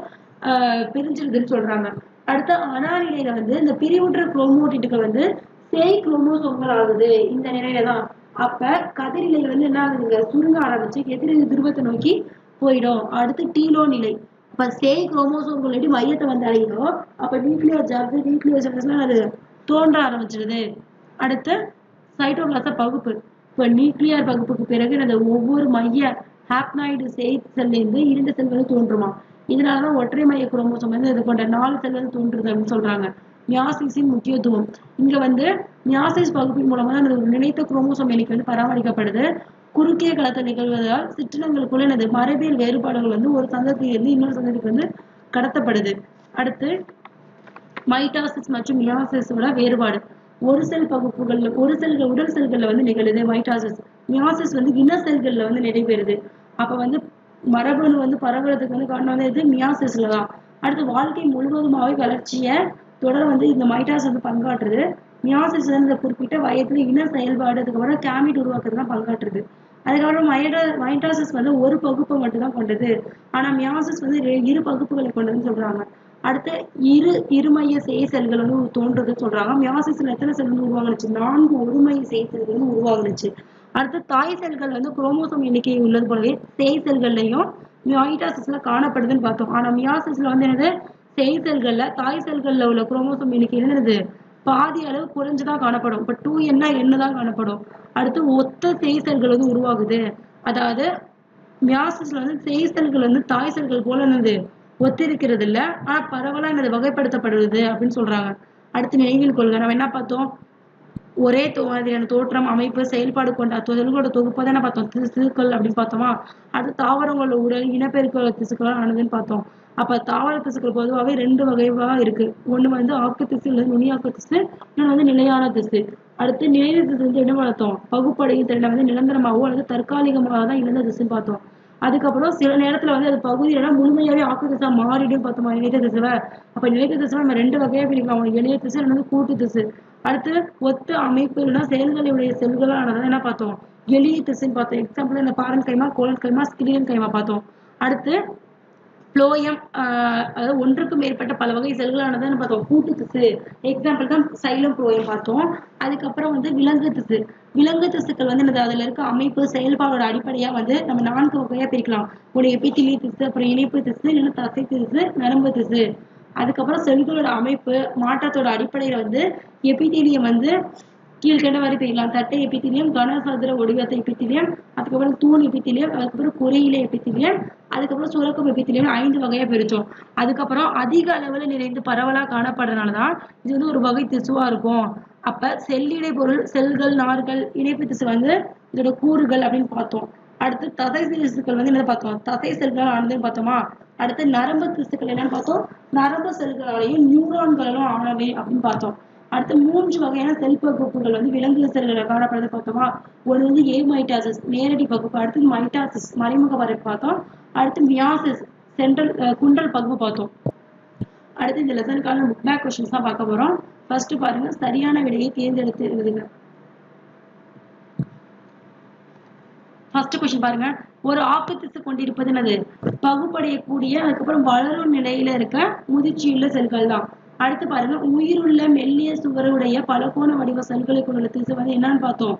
பிரிஞ்சிருதுன்னு சொல்றாங்க. அடுத்த அனா நிலையில வந்து இந்த பிரிவுற்ற குரோமோட்டிட்டுகள் வந்து சேய் குரோமோசோம்கள் ஆகுது. இந்த நிலையில தான். அப்ப கதிரிலை வந்து என்ன ஆகுதுங்க, சுருங்க ஆரம்பிச்சு எதிரெதிர் துருவத்தை நோக்கி போயிடும். அடுத்து டீலோ நிலை. அப்ப சேய் குரோமோசோம்கள் எப்படி மையத்தை வந்து அடையுதோ அப்ப நியூக்ளியர் ஜவ்வு நியூக்ளியோசம் அது தோன்ற ஆரம்பிச்சிருது. அடுத்து சைட்டோபிளாச பகுப்பு. இப்ப நியூக்ளியர் பகுப்புக்கு பிறகு அந்த ஒவ்வொரு மைய ஹாப்னாய்டு சேய் செல்ல இருந்து 2 செல் வந்து தோன்றுமா. இதனாலதான் ஒற்றை மைய குரோமோசோம் வந்து இது போன்ற 4 செல் வந்து தோன்றுது அப்படின்னு சொல்றாங்க. மியாசிஸின் முக்கியத்துவம். இங்க வந்து மியாசிஸ் பகுப்பின் மூலமா தான் நினைத்த குரோமோசோம் எண்ணிக்கை வந்து பராமரிக்கப்படுது. குறுகிய களத்தில் நிகழ்வதால் சிற்றினங்களுக்குள்ள என்னது மரபியல் வேறுபாடுகள் வந்து ஒரு சந்ததியிலிருந்து இன்னொரு சந்ததிக்கு வந்து கடத்தப்படுது. அடுத்து மைட்டாசிஸ் மற்றும் மியாசிஸோட வேறுபாடு. ஒரு செல் பகுப்புகள்ல ஒரு செல்கள் உடல் செல்கள்ல வந்து நிகழுது மைட்டாசிஸ். மியாசிஸ் வந்து இன செல்கள்ல வந்து நடைபெறுது. அப்ப வந்து மரபணு வந்து பரவுறதுக்கு வந்து காரணம் வந்து எது மியாசிஸ்ல தான். அடுத்து வாழ்க்கை முழுவதுமாவே வளர்ச்சியை தொடர வந்து இந்த மைட்டாசிஸ் வந்து பங்காற்றுது. மியாசிஸ் வந்து இந்த குறிப்பிட்ட வயதுல இன செயல்பாடு அதுக்கப்புறம் கேமிட் உருவாக்குறது தான் பங்காற்றுது. அதுக்கப்புறம் மைட்டாசிஸ் வந்து ஒரு பகுப்பை மட்டும் தான் கொண்டது. ஆனா மியாசிஸ் வந்து இரு பகுப்புகளை கொண்டதுன்னு சொல்றாங்க. அடுத்து இருமைய சேய் செல்கள் வந்து தோன்றுதுன்னு சொல்றாங்க. மியாசிஸ்ல எத்தனை செல் வந்து உருவாகுனுச்சு? 4 ஒருமைய சேய் செல்கள் வந்து உருவாகுனுச்சு. அடுத்து தாய் செல்கள் வந்து குரோமோசோம் எண்ணிக்கை உள்ளது போலவே சேய் செல்கள்லையும் மைட்டாசிஸ்ல காணப்படுதுன்னு பார்த்தோம். ஆனா மியாசிஸ்ல வந்து என்னது சேய் செல்கள்ல தாய் செல்கள்ல உள்ள குரோமோசோம் எண்ணிக்கை என்னது பாதி அளவு குறைஞ்சுதான் காணப்படும். இப்ப 2n தான் காணப்படும். அடுத்து ஒத்த சேய் செல்கள் வந்து உருவாகுது. அதாவது மியாசிஸ்ல வந்து சேய் செல்கள் வந்து தாய் செல்கள் போல என்னது ஒத்திருக்கிறது இல்ல, ஆனா பரவலா என்னது வகைப்படுத்தப்படுது அப்படின்னு சொல்றாங்க. அடுத்து நினைவில் கொள்க, நம்ம என்ன பார்த்தோம்? ஒரே மாதிரியான தோற்றம் அமைப்பு செயல்பாடு கொண்ட செல்களோட தொகுப்பை தான் என்ன பார்த்தோம்? திசுக்கள் அப்படின்னு பார்த்தோமா? அடுத்து தாவரங்களோட உடல் இனப்பெருக்க திசுக்கள் ஆனதுன்னு பார்த்தோம். அப்ப தாவர திசுக்கள் பொதுவாகவே 2 வகைவா இருக்கு. ஒண்ணு வந்து ஆக்கு திசு இல்லது நுனியாக்கு திசு, இன்னொன்று வந்து நிலையான திசு. அடுத்து நிலையான திசு வந்து என்ன பார்த்தோம்? பகுப்படையும் திறனை வந்து நிரந்தரமாகவோ அல்லது தற்காலிகமாக தான் இழந்த திசுன்னு பார்த்தோம். அதுக்கப்புறம் சில நேரத்துல வந்து அது பகுதியில முழுமையாவே ஆக்கு திசா மாறிடும் பார்த்தோமா நிலைத்த திசுவை. அப்ப நிலைத்த திசுவை நம்ம 2 வகையா பிரிக்கலாம். எளிய திசு அல்லது கூட்டு திசு. அடுத்து ஒத்த அமைப்பு இல்லைன்னா செயல்களுடைய செல்களானதான் என்ன பார்த்தோம்? எளிய திசுன்னு பார்த்தோம். எக்ஸாம்பிள் இந்த பாரன் கைமா கோலன் கைமா ஸ்கிலியன் கைமா பார்த்தோம். அடுத்து புளோயம் அதாவது ஒன்றுக்கு மேற்பட்ட பல வகை செல்களானதான் பார்த்தோம் கூட்டு திசு. எக்ஸாம்பிள் தான் சைலம் புளோயம் பார்த்தோம். அதுக்கப்புறம் வந்து விலங்கு திசு. விலங்கு திசுக்கள் வந்து என்னது அதுல இருக்க அமைப்பு செயல்பாடோட அடிப்படையா வந்து நம்ம 4 வகையா பிரிக்கலாம். ஒரு எபித்திலிய திசு, அப்புறம் இணைப்பு திசு, இல்லைன்னா தசை திசு, நரம்பு திசு. அதுக்கப்புறம் செல்களோட அமைப்பு மாற்றத்தோட அடிப்படையில வந்து எபித்திலியம் வந்து கீழ்கண்ட மாதிரி பிரிக்கலாம். தட்டை எபித்திலியம், கனசதுர ஒடிவத்த எபித்திலியம், அதுக்கப்புறம் தூண் எபித்திலியம், அதுக்கப்புறம் குறையில எபித்திலியம், அதுக்கப்புறம் சுரக்கம் எபித்திலியம் 5 வகையா பிரிச்சோம். அதுக்கப்புறம் அதிக அளவுல நிறைந்து பரவலா காணப்படுறதுனாலதான் இது வந்து ஒரு வகை திசுவா இருக்கும். அப்ப செல்லிடை பொருள் செல்கள் நார்கள் இணைப்பு திசு வந்து இதோட கூறுகள் அப்படின்னு பார்த்தோம். அடுத்து தசை திசுக்கள் வந்து என்ன பார்த்தோம்? தசை செல்கள் ஆனதுன்னு பார்த்தோமா? அடுத்து நரம்பு திசுக்கள் என்னன்னு பார்த்தோம்? நரம்பு செல்களாலையும் நியூரான்களும் ஆனவை அப்படின்னு பார்த்தோம். அடுத்து 3 வகையான செல் பகுப்புகள் வந்து விலங்கு செல்களை காணப்படுறது பார்த்தோமா? ஒன்று வந்து ஏமைட்டாசிஸ் நேரடி பகுப்பு, அடுத்து மைட்டாசிஸ் மறைமுக பரப்பு பார்த்தோம். அடுத்து மியாசிஸ் சென்ட்ரல் குண்டல் பகுப்பு பார்த்தோம். அடுத்து இந்த லெசனுக்கான புக் பேக் கொஸ்டின்ஸ் தான் பார்க்க போறோம். ஃபர்ஸ்ட் பாருங்க, சரியான விடையை தேர்ந்தெடுத்து எழுதுங்க. ஃபர்ஸ்ட் கொஸ்டின் பாருங்க, ஒரு ஆக்கு திசு கொண்டிருப்பது என்னது? பகுப்படையக்கூடிய அதுக்கப்புறம் வளரும் நிலையில இருக்க முதிர்ச்சியுள்ள செல்கள் தான். அடுத்து பாருங்க, உயிருள்ள மெல்லிய சுவருடைய பலகோண வடிவ செல்களை கொண்டுள்ள திசு வந்து என்னன்னு பார்த்தோம்?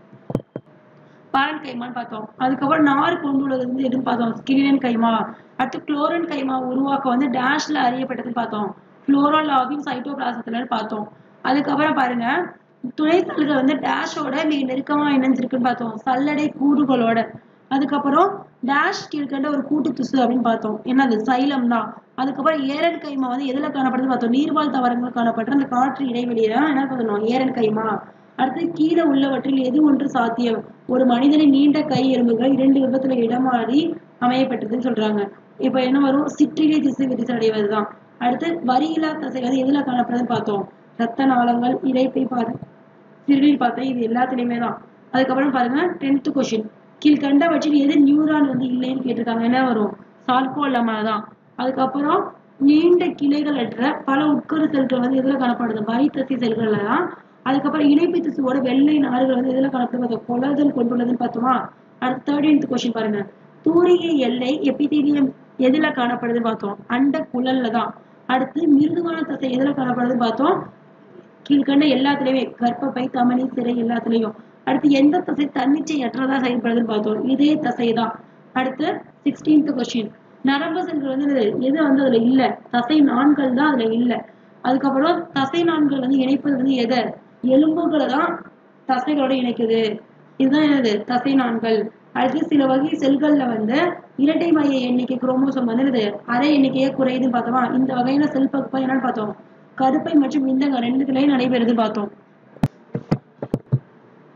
பாரன் கைமான்னு பார்த்தோம். அதுக்கப்புறம் நார் கொண்டுள்ளது வந்து எதுன்னு பார்த்தோம்? ஸ்கிலியன் கைமா. அடுத்து குளோரன் கைமா உருவாக்க வந்து டேஷ்ல அறியப்பட்டதுன்னு பார்த்தோம். புளோரோலாவின் சைட்டோபிளாசத்துல பார்த்தோம். அதுக்கப்புறம் பாருங்க, துணை செல்கள் வந்து டேஷோட மிக நெருக்கமா இணைஞ்சிருக்குன்னு பார்த்தோம், சல்லடை கூறுகளோட. அதுக்கப்புறம் டேஷ் கீழ்கண்ட ஒரு கூட்டு திசு அப்படின்னு பார்த்தோம், என்னது? சைலம் தான். அதுக்கப்புறம் ஏரன் கைமா வந்து எதுல காணப்படுதுன்னு பார்த்தோம்? நீர்வாழ் தாவரங்கள் காணப்படுற அந்த காற்று இடைவெளியில என்ன பண்ணணும்? ஏரன் கைமா. அடுத்து கீழே உள்ளவற்றில் எது ஒன்று சாத்தியம்? ஒரு மனிதனின் நீண்ட கை எலும்புகள் 2 விபத்துல இடமாறி அமையப்பட்டதுன்னு சொல்றாங்க. இப்ப என்ன வரும்? சிற்றிலை திசு விரிசடைவதுதான். அடுத்து வரியிலா தசை வந்து எதுல காணப்படுதுன்னு பார்த்தோம்? ரத்த நாளங்கள், இறைப்பை பாரு, சிறுநீர் பார்த்தோம். இது எல்லாத்துலயுமே தான். அதுக்கப்புறம் பாருங்க 10th கொஸ்டின், கீழ்கண்டவற்றில் எது நியூரான் வந்து இல்லைன்னு கேட்டிருக்காங்க. என்ன வரும்? சார்கோலமா தான். அதுக்கப்புறம் நீண்ட கிளைகள் அற்ற பல உட்கரு செல்கள் வந்து எதுல காணப்படுது? வரித்தசை செல்கள்ல தான். அதுக்கப்புறம் இணைப்பு திசுவோட வெள்ளை நார்கள் வந்து எதுல காணப்படுது? கொலஜன் கொண்டுள்ளதுன்னு பார்த்தோமா? அடுத்து 13th கொஸ்டின் பாருங்க, தூரிய எல்லை எபிதீலியம் எதுல காணப்படுதுன்னு பார்த்தோம்? அண்ட குழல்ல தான். அடுத்து மிருதுவான தசை எதுல காணப்படுதுன்னு பார்த்தோம்? கீழ்கண்ட எல்லாத்துலயுமே, கர்ப்பப்பை, தமனி, சிறை எல்லாத்துலயும். அடுத்து எந்த தசை தன்னிச்சையற்றதா செயல்படுதுன்னு பார்த்தோம்? இதே தசை தான். அடுத்து 16th கொஸ்டின், நரம்பு செல்கள் வந்து எது வந்து அதுல இல்ல? தசை நான்கள் தான் அதுல இல்ல. அதுக்கப்புறம் தசை நான்கள் வந்து இணைப்பது வந்து எதை? எலும்புகளை தான் தசைகளோட இணைக்குது. இதுதான் என்னது? தசை நான்கள். அடுத்து சில வகை செல்கள்ல வந்து இரட்டை மைய எண்ணிக்கை குரோமோசோம் வந்து அரை எண்ணிக்கையே குறையுதுன்னு பார்த்தோமா? இந்த வகையான செல் பகுப்பை என்னன்னு பார்த்தோம்? கருப்பை மற்றும் விந்தகம் 2 நடைபெறுது பார்த்தோம்.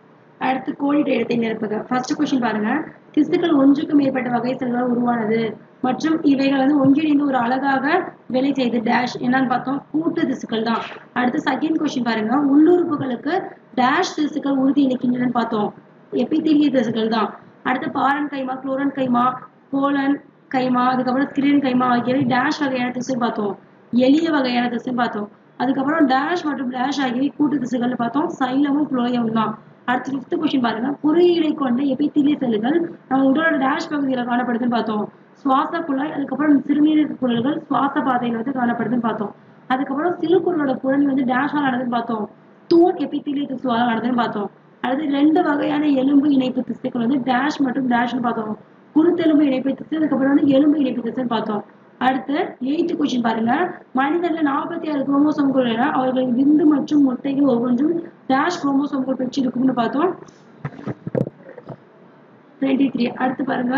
அடுத்து கோடிட்ட இடத்தை நிரப்புக. ஃபர்ஸ்ட் கொஸ்டின் பாருங்க. திசுக்கள் ஒன்றுக்கு மேற்பட்ட வகை செல்களால் உருவானது மற்றும் இவைகள் வந்து ஒன்றிணைந்து ஒரு அழகாக வேலை செய்து டேஷ் என்னன்னு பார்த்தோம், கூட்டு திசுக்கள் தான். அடுத்து செகண்ட் கொஸ்டின் பாருங்க. உள்ளுறுப்புகளுக்கு டேஷ் திசுக்கள் உறுதி இணைக்கின்றன பார்த்தோம், எபித்தீலிய திசுக்கள் தான். அடுத்து பாரன் கைமா, குளோரன் கைமா, கோலன் கைமா, அதுக்கப்புறம் ஸ்கிரின் கைமா ஆகியவை டேஷ் வகையான திசுன்னு பார்த்தோம், எளிய வகையான திசுன்னு பார்த்தோம். அதுக்கப்புறம் டேஷ் மற்றும் டேஷ் ஆகியவை கூட்டு திசுகள்னு பார்த்தோம், சைலமும் புளோயமும் தான். அடுத்து ஃபிஃப்த் கொஸ்டின் பாருங்க. குறியீடை கொண்ட எபித்தீலிய செல்கள் நம்ம உடலோட டேஷ் பகுதியில் காணப்படுதுன்னு பார்த்தோம், சுவாச குழாய், அதுக்கப்புறம் சிறுநீரக குழல்கள், சுவாச பாதையில் வந்து காணப்படுதுன்னு பார்த்தோம். அதுக்கப்புறம் சிறுகுறளோட புரணி வந்து டேஷால் ஆனதுன்னு பார்த்தோம், தூண் எபித்தீலிய திசுவால் ஆனதுன்னு பார்த்தோம். அடுத்து 2 வகையான எலும்பு இணைப்பு திசுக்கள் வந்து டேஷ் மற்றும் டேஷ்னு பார்த்தோம், குருத்தெலும்பு இணைப்பு திசு, அதுக்கப்புறம் வந்து எலும்பு இணைப்பு திசுன்னு பார்த்தோம். அடுத்து 8th கொஸ்டின் பாருங்க. மனிதன்ல 46 குரோமோசோம்கள் என அவர்களின் விந்து மற்றும் முட்டைகள் ஒவ்வொன்றும் டேஷ் குரோமோசோம்கள் பெற்றிருக்கும்னு பார்த்தோம், 23. அடுத்து பாருங்க,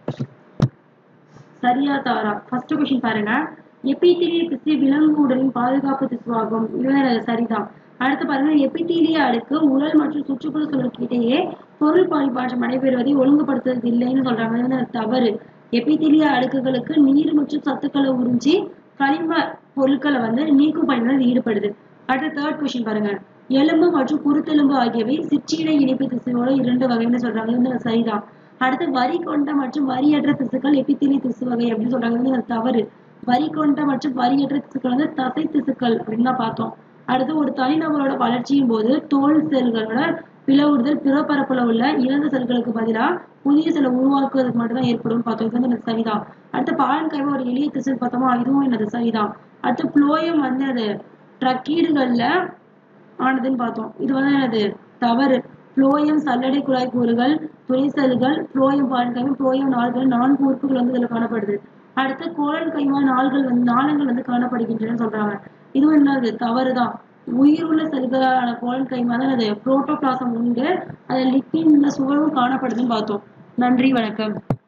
சரியா தவறா. ஃபர்ஸ்ட் கொஸ்டின் பாருங்க. எபித்தீலிய திசு விலங்கு உடலின் பாதுகாப்பு திசுவாகும், இதுதான் சரிதான். அடுத்து பாருங்க. எபித்தீலிய அடுக்கு உடல் மற்றும் சுற்றுப்புற சூழலுக்கு இடையே பொருள் பரிமாற்றம் நடைபெறுவதை ஒழுங்குபடுத்துவது இல்லைன்னு சொல்றாங்க, இது தவறு. எபித்தீலிய அடுக்குகளுக்கு நீர் மற்றும் சத்துக்களை உறிஞ்சி கனிம பொருட்களை வந்து நீக்கும் பணியில் ஈடுபடுது. அடுத்து தேர்ட் கொஸ்டின் பாருங்க. எலும்பு மற்றும் குருத்தெலும்பு ஆகியவை சிற்றீடை இணைப்பு திசுவோட 2 வகைன்னு சொல்றாங்க, இது சரிதான். அடுத்து வரி கொண்ட மற்றும் வரியற்ற திசுக்கள் எபித்தீலிய திசு வகை அப்படின்னு சொல்றாங்க, இது தவறு. வரி கொண்ட மற்றும் வரியற்ற திசுக்கள் வந்து தசை திசுக்கள் அப்படின்னு தான் பார்த்தோம். அடுத்து ஒரு தனிநபரோட வளர்ச்சியின் போது தோல் செல்களோட பிளவுறுதல் பிறப்பரப்புல உள்ள இறந்த செல்களுக்கு பதிலாக புதிய செல்லை உருவாக்குவதற்கு மட்டும்தான் ஏற்படும் பார்த்தோம், இது வந்து எனக்கு சரிதான். அடுத்து பாலன் கைவ ஒரு எளிய திசுன்னு பார்த்தோமா, இதுவும் எனக்கு சரிதான். அடுத்து புளோயம் வந்து அது ட்ரக்கீடுகள்ல ஆனதுன்னு பார்த்தோம், இது வந்து எனது தவறு. புளோயம் சல்லடை குழாய் கூறுகள், துணை செல்கள், புளோயம் பாலன் கைமா, புளோயம் நாள்கள், 4 உறுப்புகள் வந்து இதுல காணப்படுது. அடுத்து கோலன் கைமா நாளங்கள் வந்து காணப்படுகின்றன சொல்றாங்க, இதுவும் என்னது தவறுதான். உயிருள்ள செல்களான கோலன் கைமா தான் அது புரோட்டோபிளாசம் உண்டு, அது லிப்பின்ல சுவரும் காணப்படுதுன்னு பார்த்தோம். நன்றி, வணக்கம்.